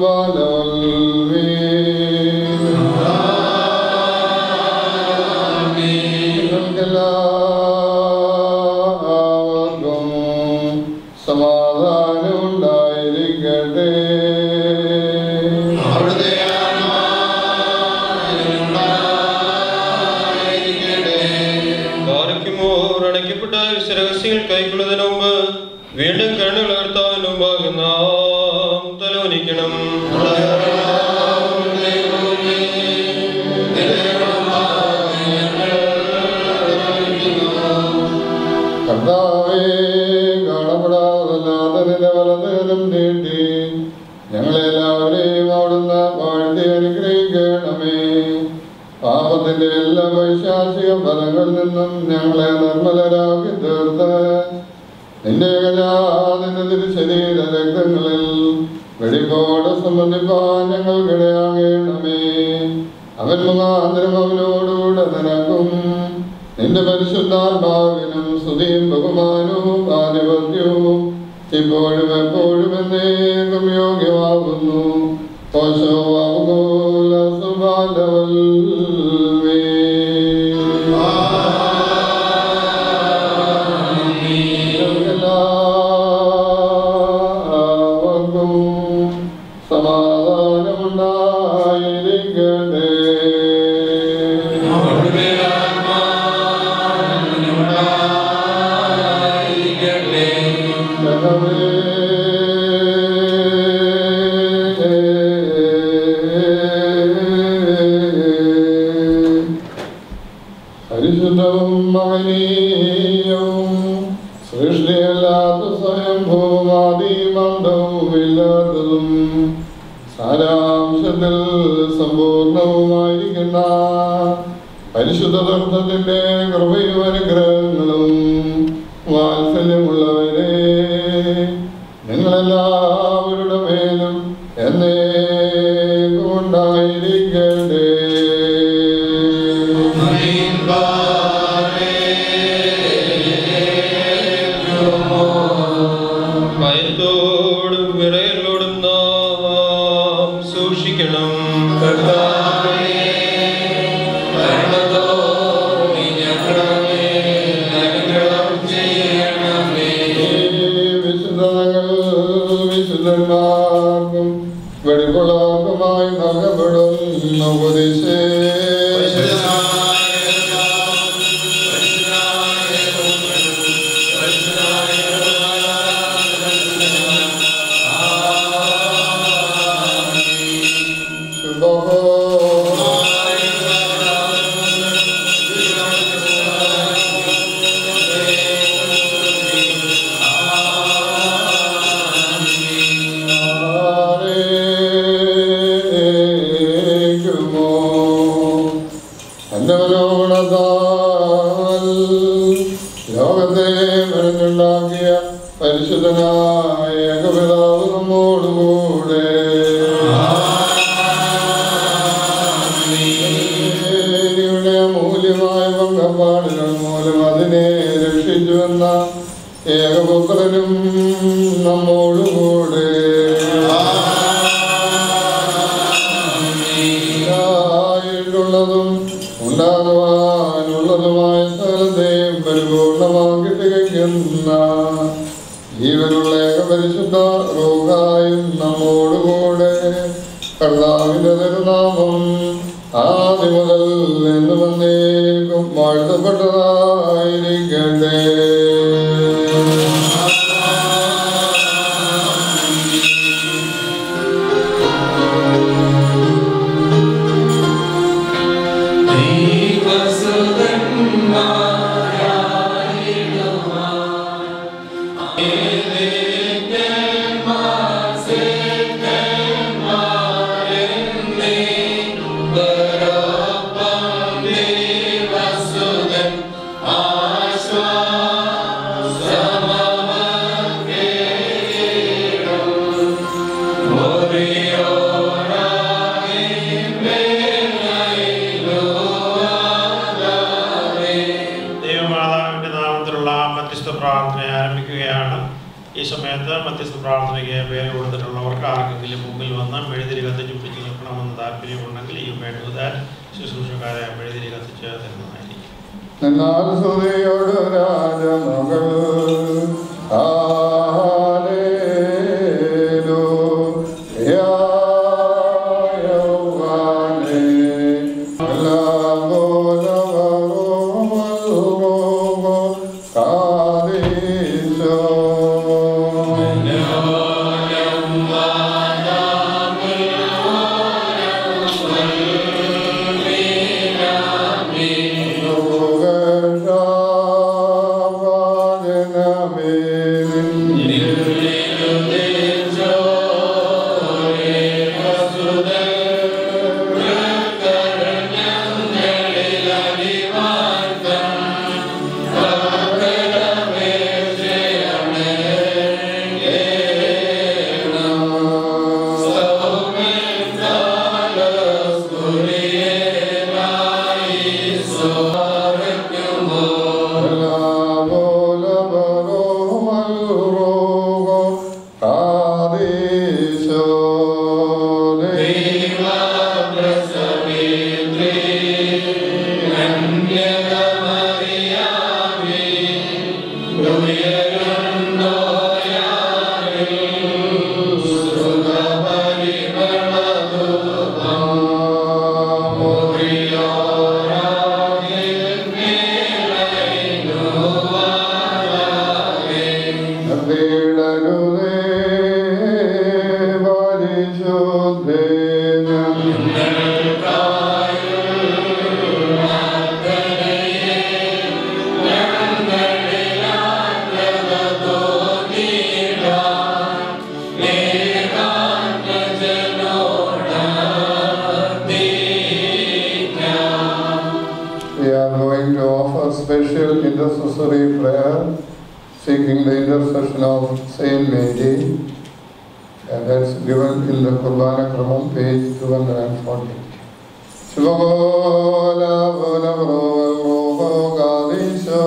സുബാലവൽമീ സമാധാനം ഉണ്ടായിരിക്കട്ടെ. അടയ്ക്കപ്പെട്ട വിശ്രഹസ്യങ്ങൾ കൈക്കൊള്ളുന്നതിന് മുമ്പ് വീണ്ടും കണ്ണുകൾ ഉയർത്താൻ മുമ്പാകെ നാം തലോനിക്കണം. കർത്താവേ, കാണപ്പെടാതല്ലാതെ വലതുകരം നീട്ടി ഞങ്ങളെല്ലാവരെയും അവിടുന്ന് വാഴ്ത്തി അനുഗ്രഹിക്കണമേ. പാപത്തിന്റെ എല്ലാ വൈശാചിക ഫലങ്ങളിൽ നിന്നും ഞങ്ങളെ നിർമ്മലരാക്കി തീർത്ത് നിന്റെ ഏകജാതന്റെ തിരുശരീര രക്തങ്ങളിൽ വെടിപ്പോടെ സംബന്ധിപ്പാൻ ഞങ്ങൾക്കിടയാകണമേ. അവൻ മുഖാന്തരം അവനോടുകൂടെ നിനക്കും നിന്റെ പരിശുദ്ധാത്മാവിനും സ്തുതിയും ബഹുമാനവും ആധിപത്യവും ഇപ്പോഴും എപ്പോഴും എന്നേക്കും യോഗ്യമാകുന്നു. എല്ലാവർക്കും സമാധാനമുണ്ടായിരിക്കട്ടെ. സൃഷ്ടിയല്ലാത്ത സ്വയംഭൂമാദിമന്ദവുമില്ലാത്തതും സാരാംശത്തിൽ സമ്പൂർണവുമായിരിക്കുന്ന പരിശുദ്ധ തത്വത്തിന്റെ കൃപയും അനുഗ്രഹങ്ങളും വാത്സല്യമുള്ളവരെ നിങ്ങളെല്ലാവരുടെ മേലും എന്നേക്കും ഉണ്ടായിരിക്കട്ടെ. ഭയത്തോടും വിറയലോടും നാം സൂക്ഷിക്കണം. വിശുദ്ധന്മാർക്കും വെടികൊള്ളാർക്കുമായി നൽകപ്പെടുന്ന ഉപദേശേ ലോകത്തെ മെനഞ്ഞുണ്ടാക്കിയ പരിശുദ്ധനായ ഏകപിതാവ് നമ്മോടുകൂടെ. അമൂല്യമായ പങ്കപ്പാടുകൾ മൂലം അതിനെ രക്ഷിച്ചുവെന്ന ഏകപുത്രനും നമ്മോടുകൂടെ. ുള്ളതും ഉണ്ടാകുവാനുള്ളതുമായ സ്ഥലത്തെയും പരിപൂർണമാക്കി തികയ്ക്കുന്ന ജീവനുള്ള ഏകപരിശുദ്ധ റൂഹായും നമ്മോടുകൂടെ. കർത്താവിന്റെ തിരുനാമം ആദ്യം മുതൽ എന്ന് വന്നേക്കും വാഴ്ത്തപ്പെട്ടതായിരിക്കട്ടെ. ഈ സമയത്ത് മധ്യസ്ഥ പ്രാർത്ഥനയ്ക്ക് പേര് കൊടുത്തിട്ടുള്ളവർക്ക് ആർക്കെങ്കിലും മുമ്പിൽ വന്ന് മെഴുതിരി കത്തിച്ച് പിടിച്ച് നിൽക്കണമെന്ന് താല്പര്യമുണ്ടെങ്കിൽ ഈ വേണ്ടുവതാൽ ശുശ്രൂഷക്കാരെ മെഴുതിരി കത്തിച്ച് തരുന്നതായിരിക്കും. എന്നാൽ സ്തുതിയോട് രാജമകൾ Yeah. seeking the intercession of Saint Mary. And that's given in the Kurbana Kramam, page two hundred forty. Shvola vola vroho gadisho.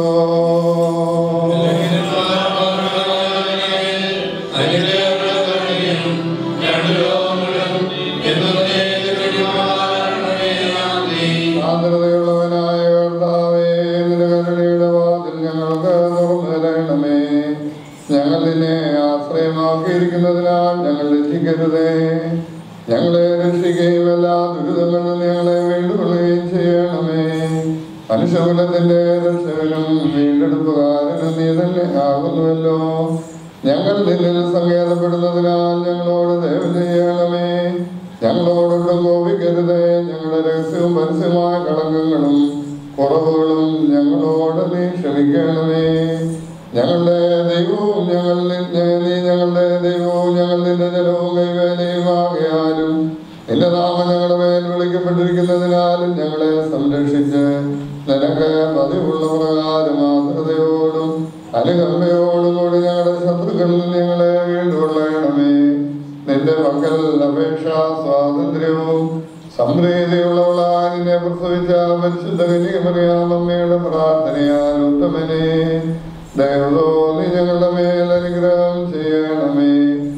ആദരവുള്ളവനായ കർത്താവേ, നിന്റെ കരുണയുടെ വാതിൽ ഞങ്ങൾക്ക് തുറന്നു തരണമേ. ഞങ്ങൾ നിന്നെ ആശ്രയമാക്കിയിരിക്കുന്നതിനാൽ ഞങ്ങൾ രക്ഷിക്കരുതേ. ഞങ്ങളെ രക്ഷിക്കുകയും എല്ലാ ദുരിതങ്ങളിൽ നിന്ന് ഞങ്ങളെ വീണ്ടുകൊള്ളുകയും ചെയ്യണമേ. മനുഷ്യകുലത്തിന്റെ രക്ഷകനും വീണ്ടെടുപ്പുകാരനും നീ തന്നെ ആകുന്നുവല്ലോ. ഞങ്ങൾ നിന്നിൽ സങ്കേതപ്പെടുന്നതിനാൽ ഞങ്ങളോട് ദയവ് ചെയ്യണമേ. ഞങ്ങളോടൊട്ടും കോപിക്കരുതേ. ഞങ്ങളുടെ രഹസ്യവും പരസ്യമായ കളങ്കങ്ങളും കുറവുകളും ഞങ്ങളോട് നീ ക്ഷമിക്കണമേ. ഞങ്ങളുടെ ദൈവവും ഞങ്ങൾ നീ ഞങ്ങളുടെ ദൈവവും ഞങ്ങൾ നിന്റെ ജലവും കൈവേലയുമാകിയാലും നിന്റെ നാമം ഞങ്ങളുടെ മേൽ വിളിക്കപ്പെട്ടിരിക്കുന്നതിനാലും ഞങ്ങളെ സംരക്ഷിച്ച് നിനക്ക് പതിവുള്ള പ്രകാരം മാതൃതയോടും അനുകമ്പയോടും കൂടി ഞങ്ങളുടെ ശത്രുക്കളിൽ നിന്ന് ഞങ്ങളെ വീണ്ടുകൊള്ളണമേ. നിന്റെ പക്കൽ അപേക്ഷാ സ്വാതന്ത്ര്യവും സംപ്രീതിയുള്ളവളായി നിന്നെ പ്രസവിച്ച പരിശുദ്ധ കന്യകമറിയാമമ്മയുടെ പ്രാർത്ഥനയാൽ ഉത്തമനെ ദൈവതോ നീ ഞങ്ങളുടെ മേൽ അനുഗ്രഹം ചെയ്യണമേ.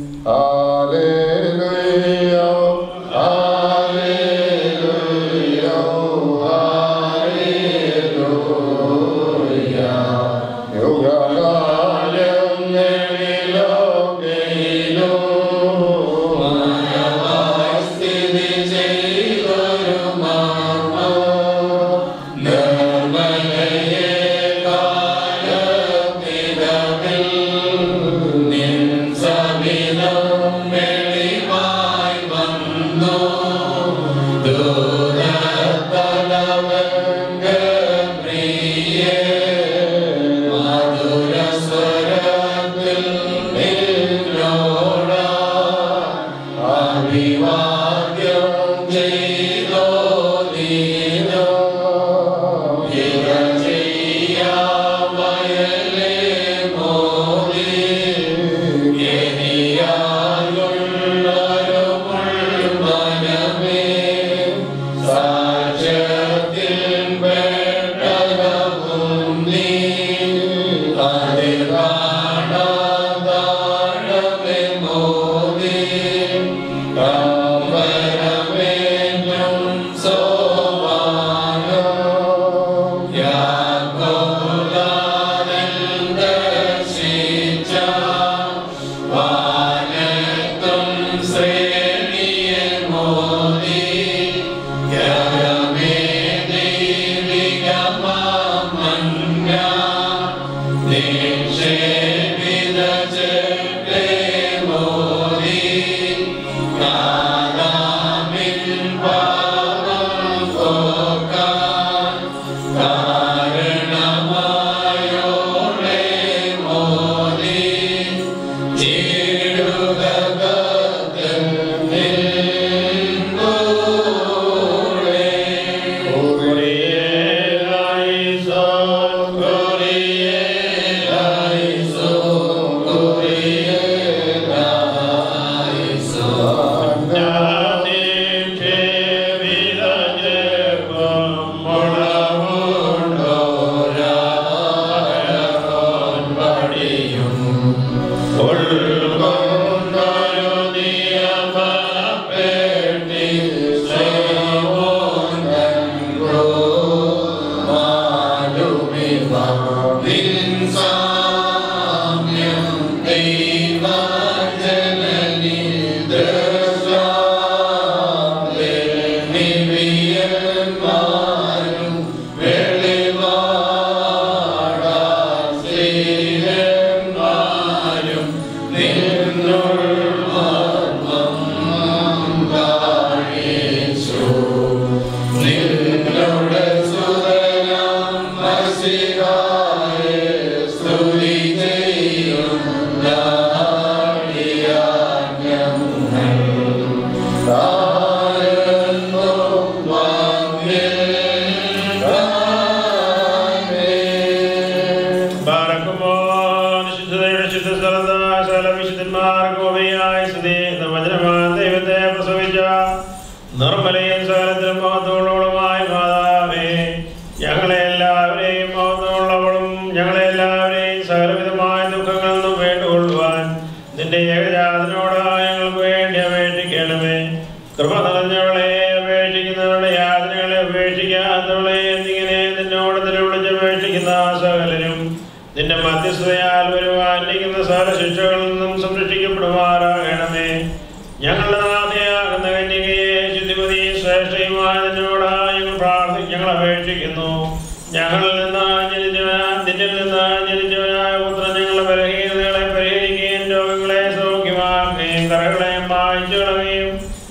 ഹല്ലേലൂയ ഹല്ലേലൂയ ഹല്ലേലൂയ യുഗകാലം ഞങ്ങളിലൊക്കെയിലോ മാനവാസ്ഥിതി ചെയ്തൊരു മാർമ്മ നിർമ്മലയെ കാലത്തിതമിൽ നിൻ സവിധം വെളിവായി വന്നു ദൂരത്തലവങ്ക പ്രിയേ മധുരസ്വരത്തിൽ നിന്നോട അഭിവാദ്യം ചെയ്തോ നീനോ ഇത ചെയ്യാമയലേ മോദി ഗനിയാലുള്ളൊരു മുൾമനമേ സാക്ഷ്യത്തിൽ പെട്ടകവും നീ അതിൽ കാണാതാഴമേ മോദി കമ്പനമേറ്റും സോപാനം യാക്കോബാനൻ ദർശിച്ച വാനത്തും ശ്രേണിയിൽ മോദി യഗമേ ദൈവികമാമന്യ നിക്ഷേപിത ചെപ്പേ മോദി കാലാമിൻ പാപം പോക്കാൻ കാരണമായോളെ മോദി ചീടുകത്തിൽ നിന്നോളെ കുറിയേലായിസോ കുറിയേലായിസോ കുറിയേലായിസോ പരിശുദ്ധതയുടെ ശുദ്ധസ്ഥലത്ത് സകല വിശുദ്ധന്മാർക്ക് ഉപയായി സ്തുതി എന്ന വചനമാൻ ദൈവത്തെ പ്രസവിച്ച നിർമ്മലയും സകലത്തിലും മഹത്വമുള്ളവളുമായ മാതാവേ, ഞങ്ങളെ എല്ലാവരെയും മഹത്വമുള്ളവളും ഞങ്ങളെ എല്ലാവരെയും സകലവിധമായ ദുഃഖങ്ങളിൽ നിന്നും വേണ്ടുകൊള്ളുവാൻ നിന്റെ ഏകജാതനോട് ഞങ്ങൾക്ക് വേണ്ടി അപേക്ഷിക്കണമേ. കൃപ നിറഞ്ഞവളെ, അപേക്ഷിക്കുന്നവരുടെ യാതനകളെ ഉപേക്ഷിക്കാത്തവളെ എന്നിങ്ങനെ നിന്നോട് നിലവിളിച്ച് അപേക്ഷിക്കുന്ന സകലരും നിന്റെ മധ്യസ്ഥതയാൽ വരുവാനിരിക്കുന്ന സകല ശിക്ഷകളിൽ നിന്നും സംരക്ഷിക്കപ്പെടുമാറാകണമേ. ഞങ്ങളുടെ നാഥയാകുന്ന കന്യകയെ ശുദ്ധിമതി ശ്രേഷ്ഠയുമായ നിന്നോട് ഞങ്ങൾ പ്രാർത്ഥി ഞങ്ങൾ അപേക്ഷിക്കുന്നു. ഞങ്ങളിൽ നിന്ന് ജനിച്ചവനാ നിന്നിൽ നിന്ന് ജനിച്ചവനായ പുത്രൻ ഞങ്ങളുടെ ബലഹീനതകളെ പരിഹരിക്കുകയും രോഗങ്ങളെ സൗഖ്യമാക്കുകയും കറകളെ മായ്ച്ചു കളയുകയും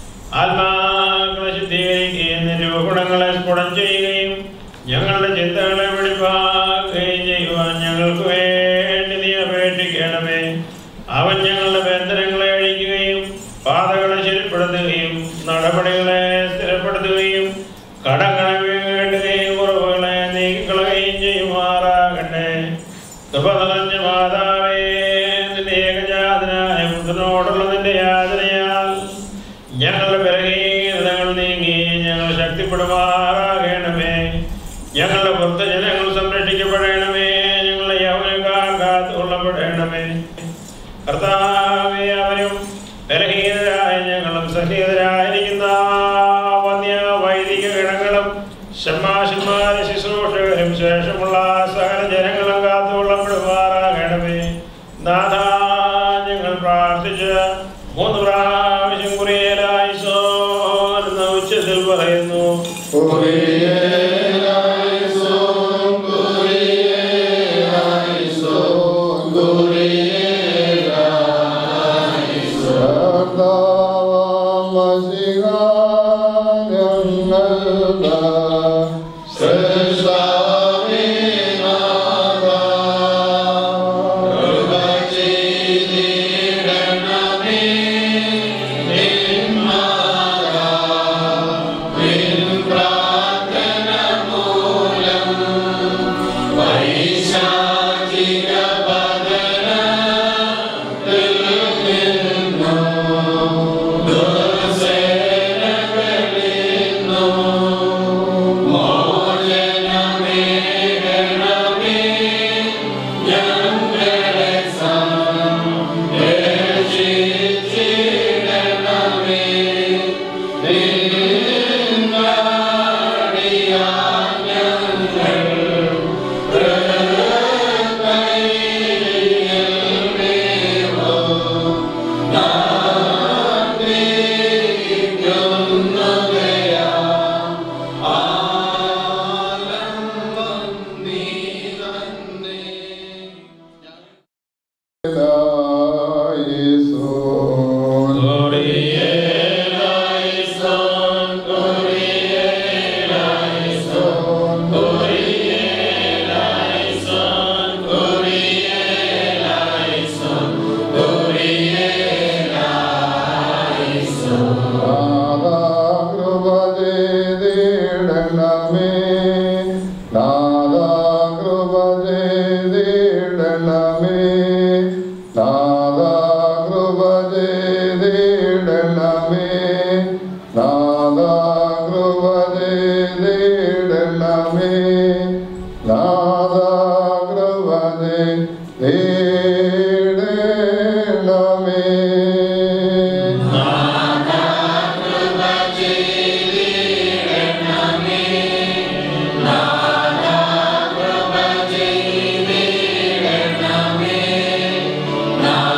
ആത്മാക്കളെ ശുദ്ധീകരിക്കുകയും നിരൂപണങ്ങളെ സ്ഫുടം ചെയ്യുകയും ഞങ്ങളുടെ ചിന്തകളെ വെളിപ്പാക്കുകയും ചെയ്യുവാൻ ഞങ്ങൾക്ക് വേണ്ടി നീ അപേക്ഷിക്കണമേ. അവൻ ഞങ്ങളുടെ ബന്ധനങ്ങളെ അഴിക്കുകയും പാതകളെ ശരിപ്പെടുത്തുകയും നടപടികളെ സ്ഥിരപ്പെടുത്തുകയും കടങ്ങളെ വീണ്ടുകയും കുറവുകളെ നീക്കിക്കളയുകയും ചെയ്യുമാറാകട്ടെ. കൃപ നിറഞ്ഞ മാതാവേ, നിന്റെ ഏകജാതനായ പുത്രനോടുള്ള നിന്റെ യാതനയാൽ ഞങ്ങളുടെ ബലഹീനതകൾ നീങ്ങി ഞങ്ങൾ ശക്തിപ്പെടുമാറാകണമേ. ഞങ്ങളുടെ വൃദ്ധജനങ്ങൾ സംരക്ഷിക്കപ്പെടണമേ. ഞങ്ങളുടെ യൗവനക്കാർ കാത്തുകൊള്ളപ്പെടണമേ. കർത്താവേ, അവരും ബലഹീനരായ ഞങ്ങളും സഹീതരായിരിക്കുന്ന വന്യ വൈദിക ഗണങ്ങളും ഷമ്മാശന്മാരെ ശുശ്രൂഷകരും ശേഷമുള്ള സകല ജനങ്ങളും കാത്തുകൊള്ളപ്പെടുമാറാകണമേ. നാഥ, ഞങ്ങൾ പ്രാർത്ഥിച്ച് മൂന്ന് പ്രാവശ്യം കുറിയലായിസോ എന്ന ഉച്ചത്തിൽ പറയുന്നു. Now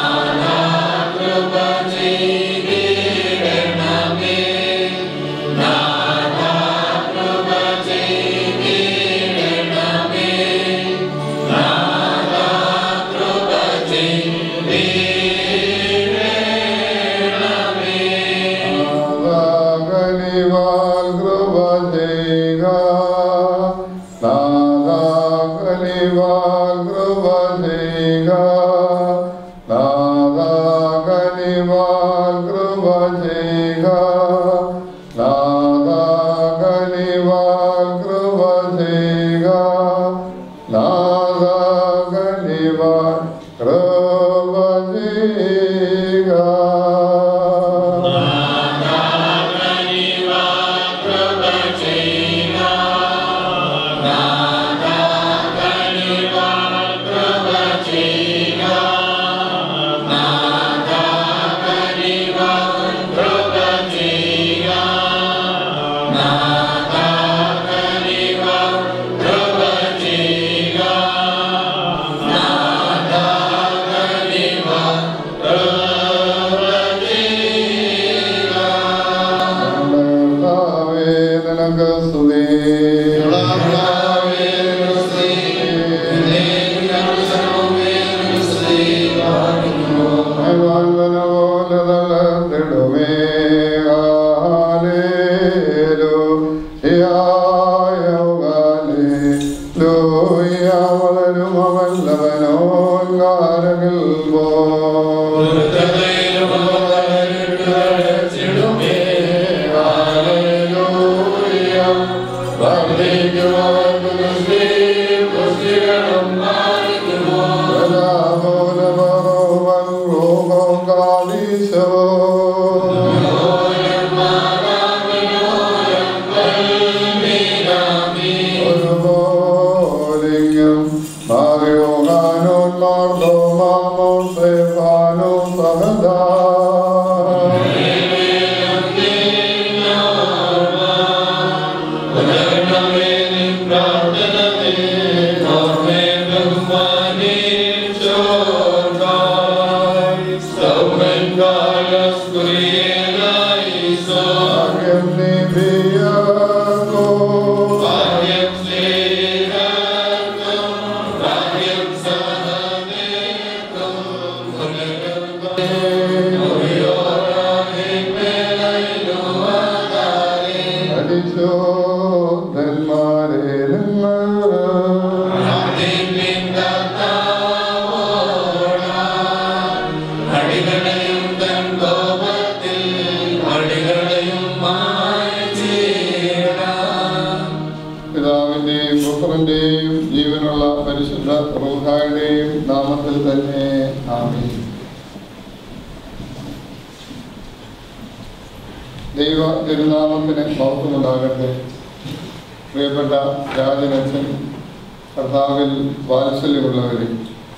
ദൈവ തിരുനാമത്തിന് മഹത്വമുണ്ടാകട്ടെ. പ്രിയപ്പെട്ട രാജനച്ഛൻ, കർത്താവിൽ വാത്സല്യമുള്ളവരെ,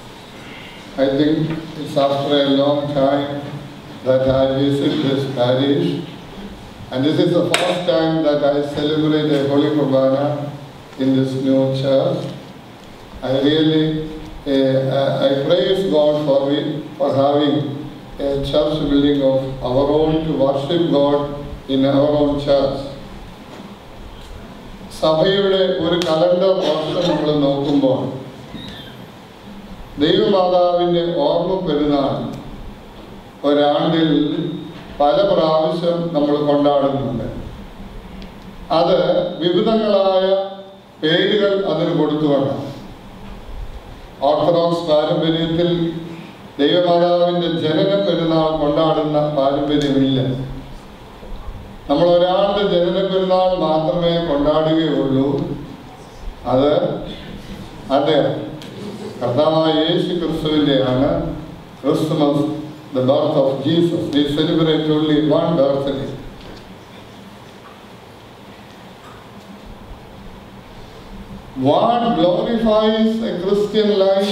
I think it's after a long time that I visit this parish, and this is the first time that I celebrate a Holy Kurbana in this new church. I really uh, I praise God for me for having a church building of our own to worship God in our own church. സഭയുടെ ഒരു calendar വർഷം നമ്മൾ നോക്കുമ്പോൾ ദൈവമാതാവിൻ്റെ ഓർമ്മ പെരുന്നാൾ ഒരാണ്ടിൽ പല പ്രാവശ്യം നമ്മൾ കൊണ്ടാടുന്നുണ്ട്. അത് വിവിധങ്ങളായ പേരുകൾ അതിന് കൊടുത്തുകൊണ്ടാണ്. ഓർത്തഡോക്സ് പാരമ്പര്യത്തിൽ ദൈവമാതാവിൻ്റെ ജനന പെരുന്നാൾ കൊണ്ടാടുന്ന പാരമ്പര്യമില്ല. നമ്മൾ ഒരാളുടെ ജനന പെരുന്നാൾ മാത്രമേ കൊണ്ടാടുകയുള്ളൂ. അത് അദ്ദേഹം കർത്താവായ യേശു ക്രിസ്തുവിൻ്റെയാണ്. Christmas, the birth of Jesus. We celebrate only one birthday. What glorifies a Christian life?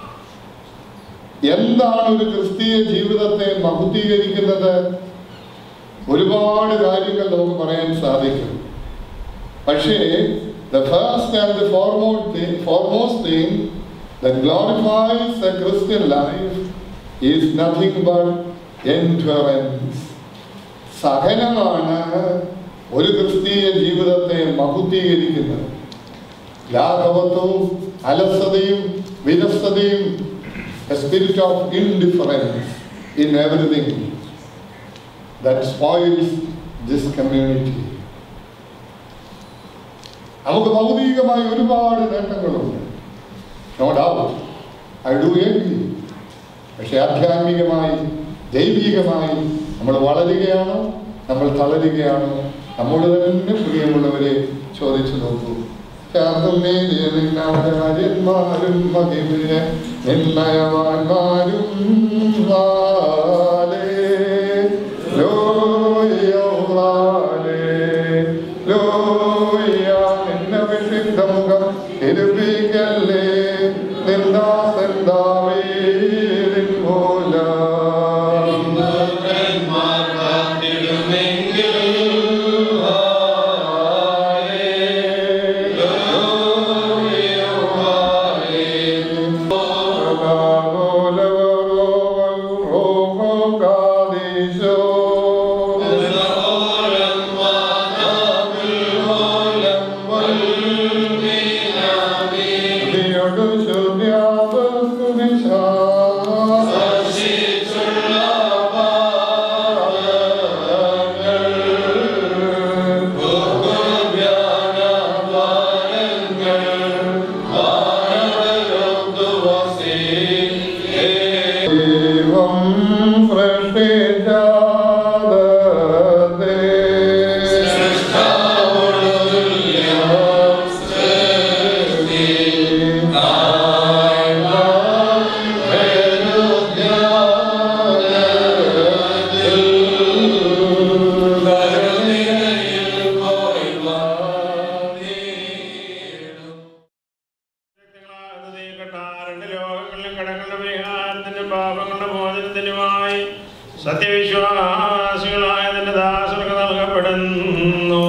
എന്താണ് ഒരു ക്രിസ്തീയ ജീവിതത്തെ മഹത്വീകരിക്കുന്നത്? ഒരുപാട് കാര്യങ്ങൾ നമുക്ക് പറയാൻ സാധിക്കും. പക്ഷേ the first and the foremost thing, foremost thing that glorifies a Christian life is nothing but endurance. സഹനമാണ് ഒരു ക്രിസ്തീയ ജീവിതത്തെ മഹത്വീകരിക്കുന്നത്. ലാഘവത്വവും അലസതയും വിരസതയും, a spirit of indifference in everything that spoils this community. നമുക്ക് ഭൗതികമായി ഒരുപാട് നേട്ടങ്ങളുണ്ട്, no doubt, I do agree. പക്ഷെ ആധ്യാത്മികമായി, ദൈവികമായി നമ്മൾ വളരുകയാണോ, നമ്മൾ തളരുകയാണോ? നമ്മോട് തന്നെ പ്രിയമുള്ളവരെ ചോദിച്ചു നോക്കൂ. ന്മാരും മഹിമ നിർണയവാന്മാരും ദൈവം പ്രേക്ഷിച്ചാതെ സത്യവിശ്വാസികളായ നിന്റെ ദാസർക്ക് നൽകപ്പെടുന്നു.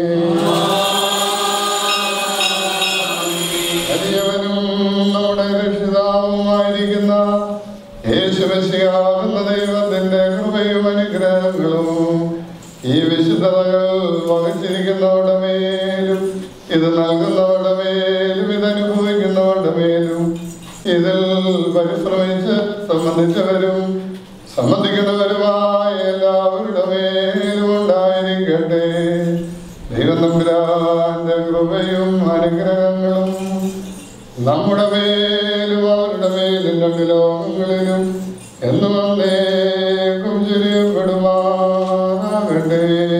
നമ്മുടെ രക്ഷിതാവുമായിരിക്കുന്ന യേശുമിശിഹാകുന്ന ദൈവത്തിന്റെ കൃപയും അനുഗ്രഹങ്ങളും ഈ വിശുദ്ധതകൾ വഹിച്ചിരിക്കുന്നവരുടെ മേലും ഇത് നൽകുന്നവരുടെ മേലും ഇതനുഭവിക്കുന്നവരുടെ മേലും ഇതിൽ പരിശ്രമിച്ച് സംബന്ധിച്ചവരും സംബന്ധിക്കുന്നവരുമായ എല്ലാവരുടെ മേലും ഉണ്ടായിരിക്കട്ടെ. ദൈവം തമ്പുരാന്റെ കൃപയും അനുഗ്രഹങ്ങളും നമ്മുടെ മേലും അവരുടെ മേലും രണ്ട് ലോകങ്ങളിലും എന്നും എന്നേക്കും ചൊരിയപ്പെടുമാറാകട്ടെ.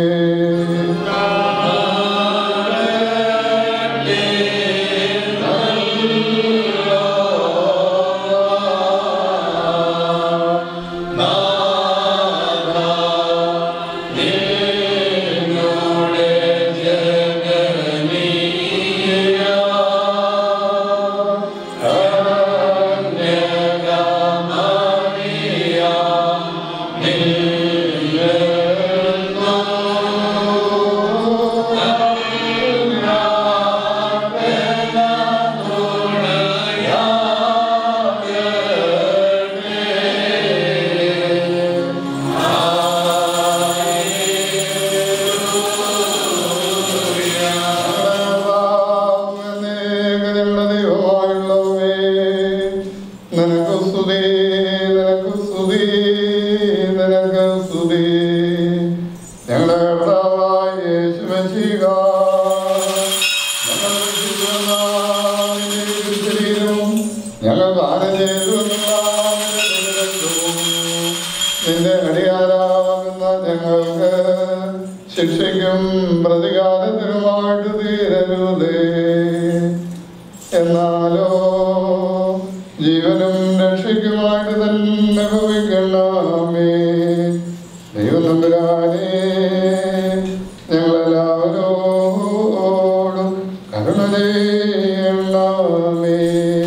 ശിക്ഷയ്ക്കും പ്രതികാരത്തിനുമായിട്ട് തീരരുതേ. എന്നാലോ ജീവനും രക്ഷയ്ക്കുമായിട്ട് തന്നെ ഭവിക്കണമേ. ദൈവം തമ്പുരാനേ, ഞങ്ങളെല്ലാവരോടും കരുണ ചെയ്യണമേ.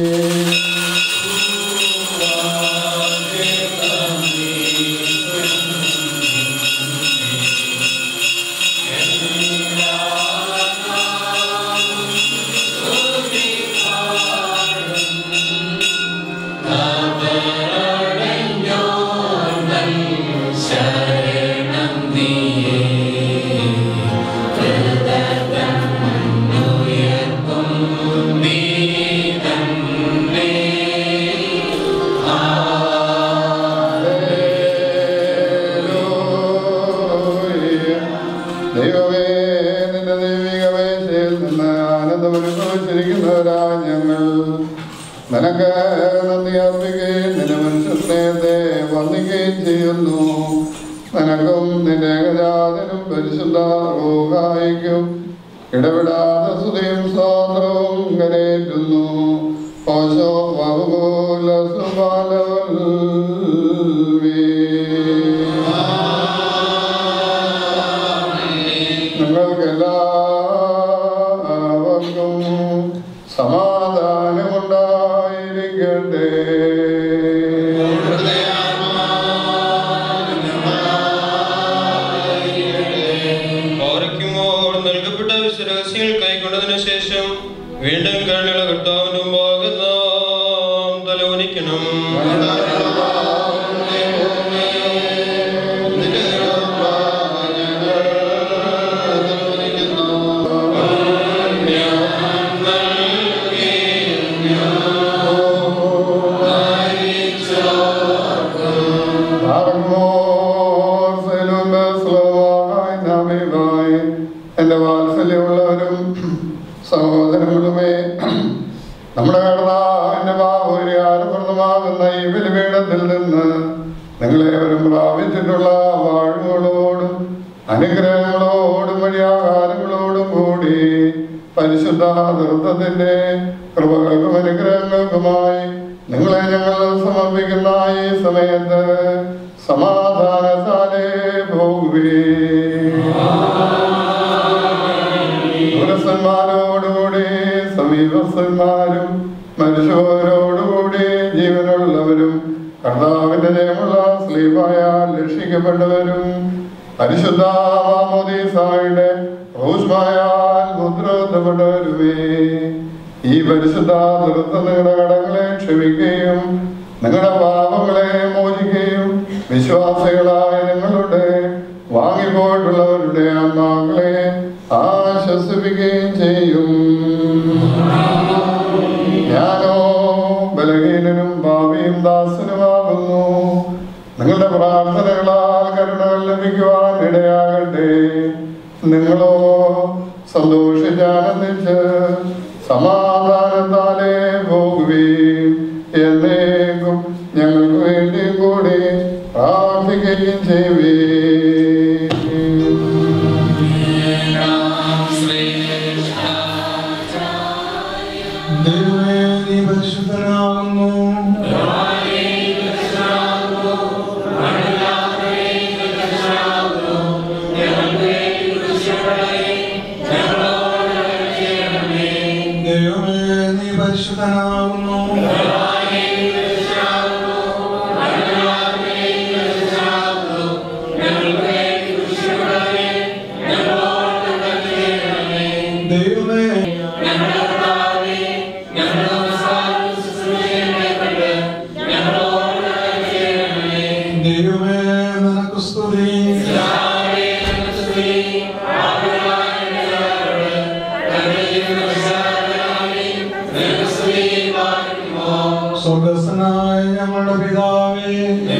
നിനക്ക് നന്ദി അർപ്പിക്കുകയും നിന്റെ മനുഷ്യ സ്നേഹത്തെ വന്ദിക്കുകയും ചെയ്യുന്നു. നിനക്കും നിന്റെ ഏകജാതനും പരിശുദ്ധ റൂഹായിക്കും ഇടപെടാതെ സ്തുതിയും സ്തോത്രവും കരേറ്റുന്നു. ഓശോ വകുല നിങ്ങൾക്കെല്ലാവർക്കും സമാധാനമുണ്ടായിരിക്കട്ടെ. നൽകപ്പെട്ട വിശ്വാസികൾ കൈക്കൊണ്ടതിനു ശേഷം വീണ്ടും കരുണയുള്ള കർത്താവിന്റെ മുമ്പാകെ നാം തലവനിക്കണം. എന്റെ വാത്സല്യമുള്ളവരും സഹോദരങ്ങളുമേ, നമ്മുടെ കർത്താവിന്റെ ബാഹുര്യാനുപ്രദമാകുന്ന ഈ ബലിപീഠത്തിൽ നിന്ന് നിങ്ങളേവരും പ്രാപിച്ചിട്ടുള്ള വാഴ്വുകളോടും അനുഗ്രഹങ്ങളോടും വഴിയാകാരങ്ങളോടും കൂടി പരിശുദ്ധ നൃത്തത്തിന്റെ കൃപകൾക്കും അനുഗ്രഹങ്ങൾക്കുമായി നിങ്ങളെ ഞങ്ങൾ സമർപ്പിക്കുന്ന ഈ സമയത്ത് സമാധാനത്താലേ പോകുവേ. ദൂരസ്ഥന്മാരോടുകൂടി സമീപസ്ഥന്മാരും മനുഷ്യരോടുകൂടി ജീവനുള്ളവരും കർത്താവിന്റെ ജയമുള്ള സ്ലീബായാൽ രക്ഷിക്കപ്പെട്ടവരും പരിശുദ്ധ മാമോദീസായുടെ റൂഷ്മായാൽ മുദ്രപ്പെട്ടവരുമേ, ഈ പരിശുദ്ധ നൃത്തം നിങ്ങളുടെ കടങ്ങളെ ക്ഷമിക്കുകയും നിങ്ങളുടെ പാപങ്ങളെ മോചിക്കുകയും വിശ്വാസികളായ നിങ്ങളുടെ വാങ്ങിപ്പോയിട്ടുള്ളവരുടെ ആത്മാക്കളെ ആശ്വസിപ്പിക്കുകയും ചെയ്യും. ഞാനോ ബലഹീനനും ഭാവിയും ദാസനുമാകുന്നു. നിങ്ങളുടെ പ്രാർത്ഥനകളാൽ കരുണകൾ ലഭിക്കുവാൻ ഇടയാകട്ടെ. നിങ്ങളോ സന്തോഷിച്ചാനന്ദിച്ച് സമാധാനത്താലേ പോകുകയും എന്നേക്കും ഞങ്ങൾക്ക് വേണ്ടിയും കൂടി പ്രാർത്ഥിക്കുകയും ചെയ്യുകയും. ദൈവമേ, നീ പരിശുദ്ധനാകുന്നു. ദൈവമേ, നീ പരിശുദ്ധനാകുന്നു. ദൈവമേ, ദൈവമേ, നിനക്ക് സ്തുതി. സ്വർഗ്ഗസ്ഥനായ ഞങ്ങളുടെ പിതാവേ,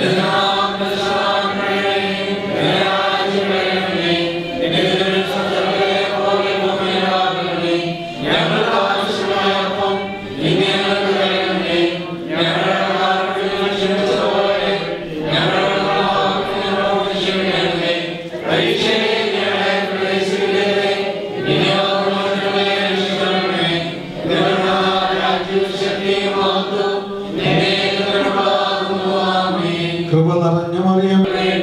കൃപ നിറഞ്ഞ മറിയം,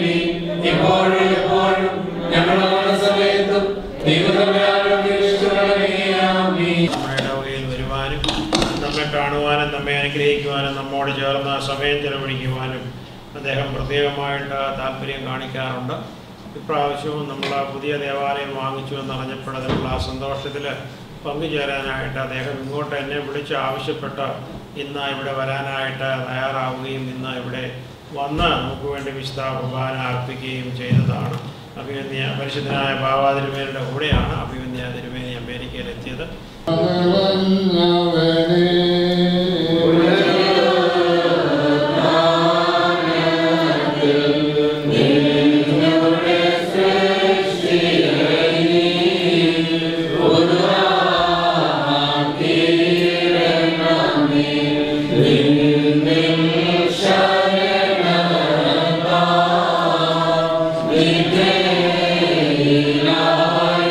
വരുവാനും നമ്മെ കാണുവാനും നമ്മെ അനുഗ്രഹിക്കുവാനും നമ്മോട് ചേർന്ന് സമയം ചെലവഴിക്കുവാനും അദ്ദേഹം പ്രത്യേകമായിട്ട് താല്പര്യം കാണിക്കാറുണ്ട്. ഇപ്രാവശ്യവും നമ്മൾ പുതിയ ദേവാലയം വാങ്ങിച്ചു എന്നറിഞ്ഞപ്പോഴതിനുള്ള ആ സന്തോഷത്തിൽ പങ്കുചേരാനായിട്ട് അദ്ദേഹം ഇങ്ങോട്ട് എന്നെ വിളിച്ച് ആവശ്യപ്പെട്ട് ഇന്ന് ഇവിടെ വരാനായിട്ട് തയ്യാറാവുകയും ഇന്ന് ഇവിടെ വന്ന് നമുക്ക് വേണ്ടി വിശുദ്ധ കുർബാന അർപ്പിക്കുകയും ചെയ്തതാണ്. അഭിമന്യ പരിശുദ്ധനായ ബാബാ തിരുമേനിയുടെ കൂടെയാണ് അഭിമന്യ തിരുമേനി അമേരിക്കയിലെത്തിയത്.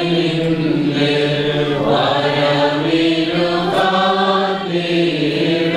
Amen.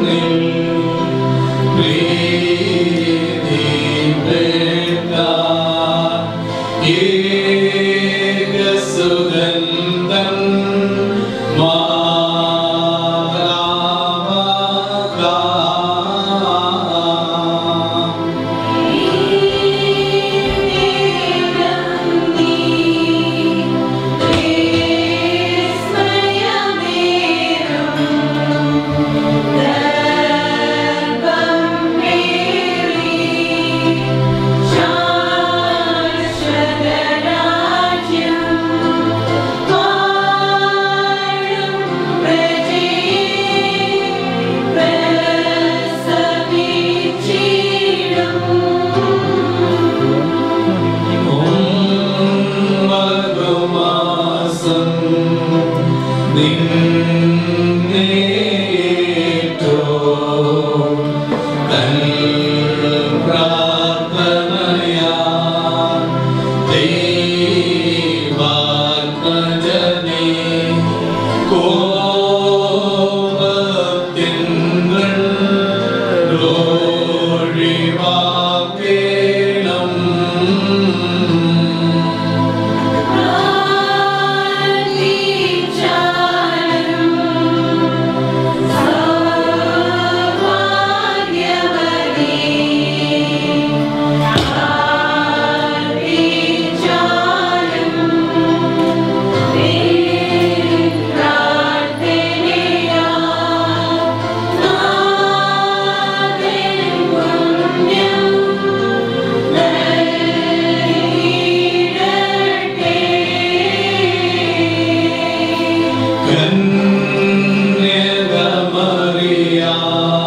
Maria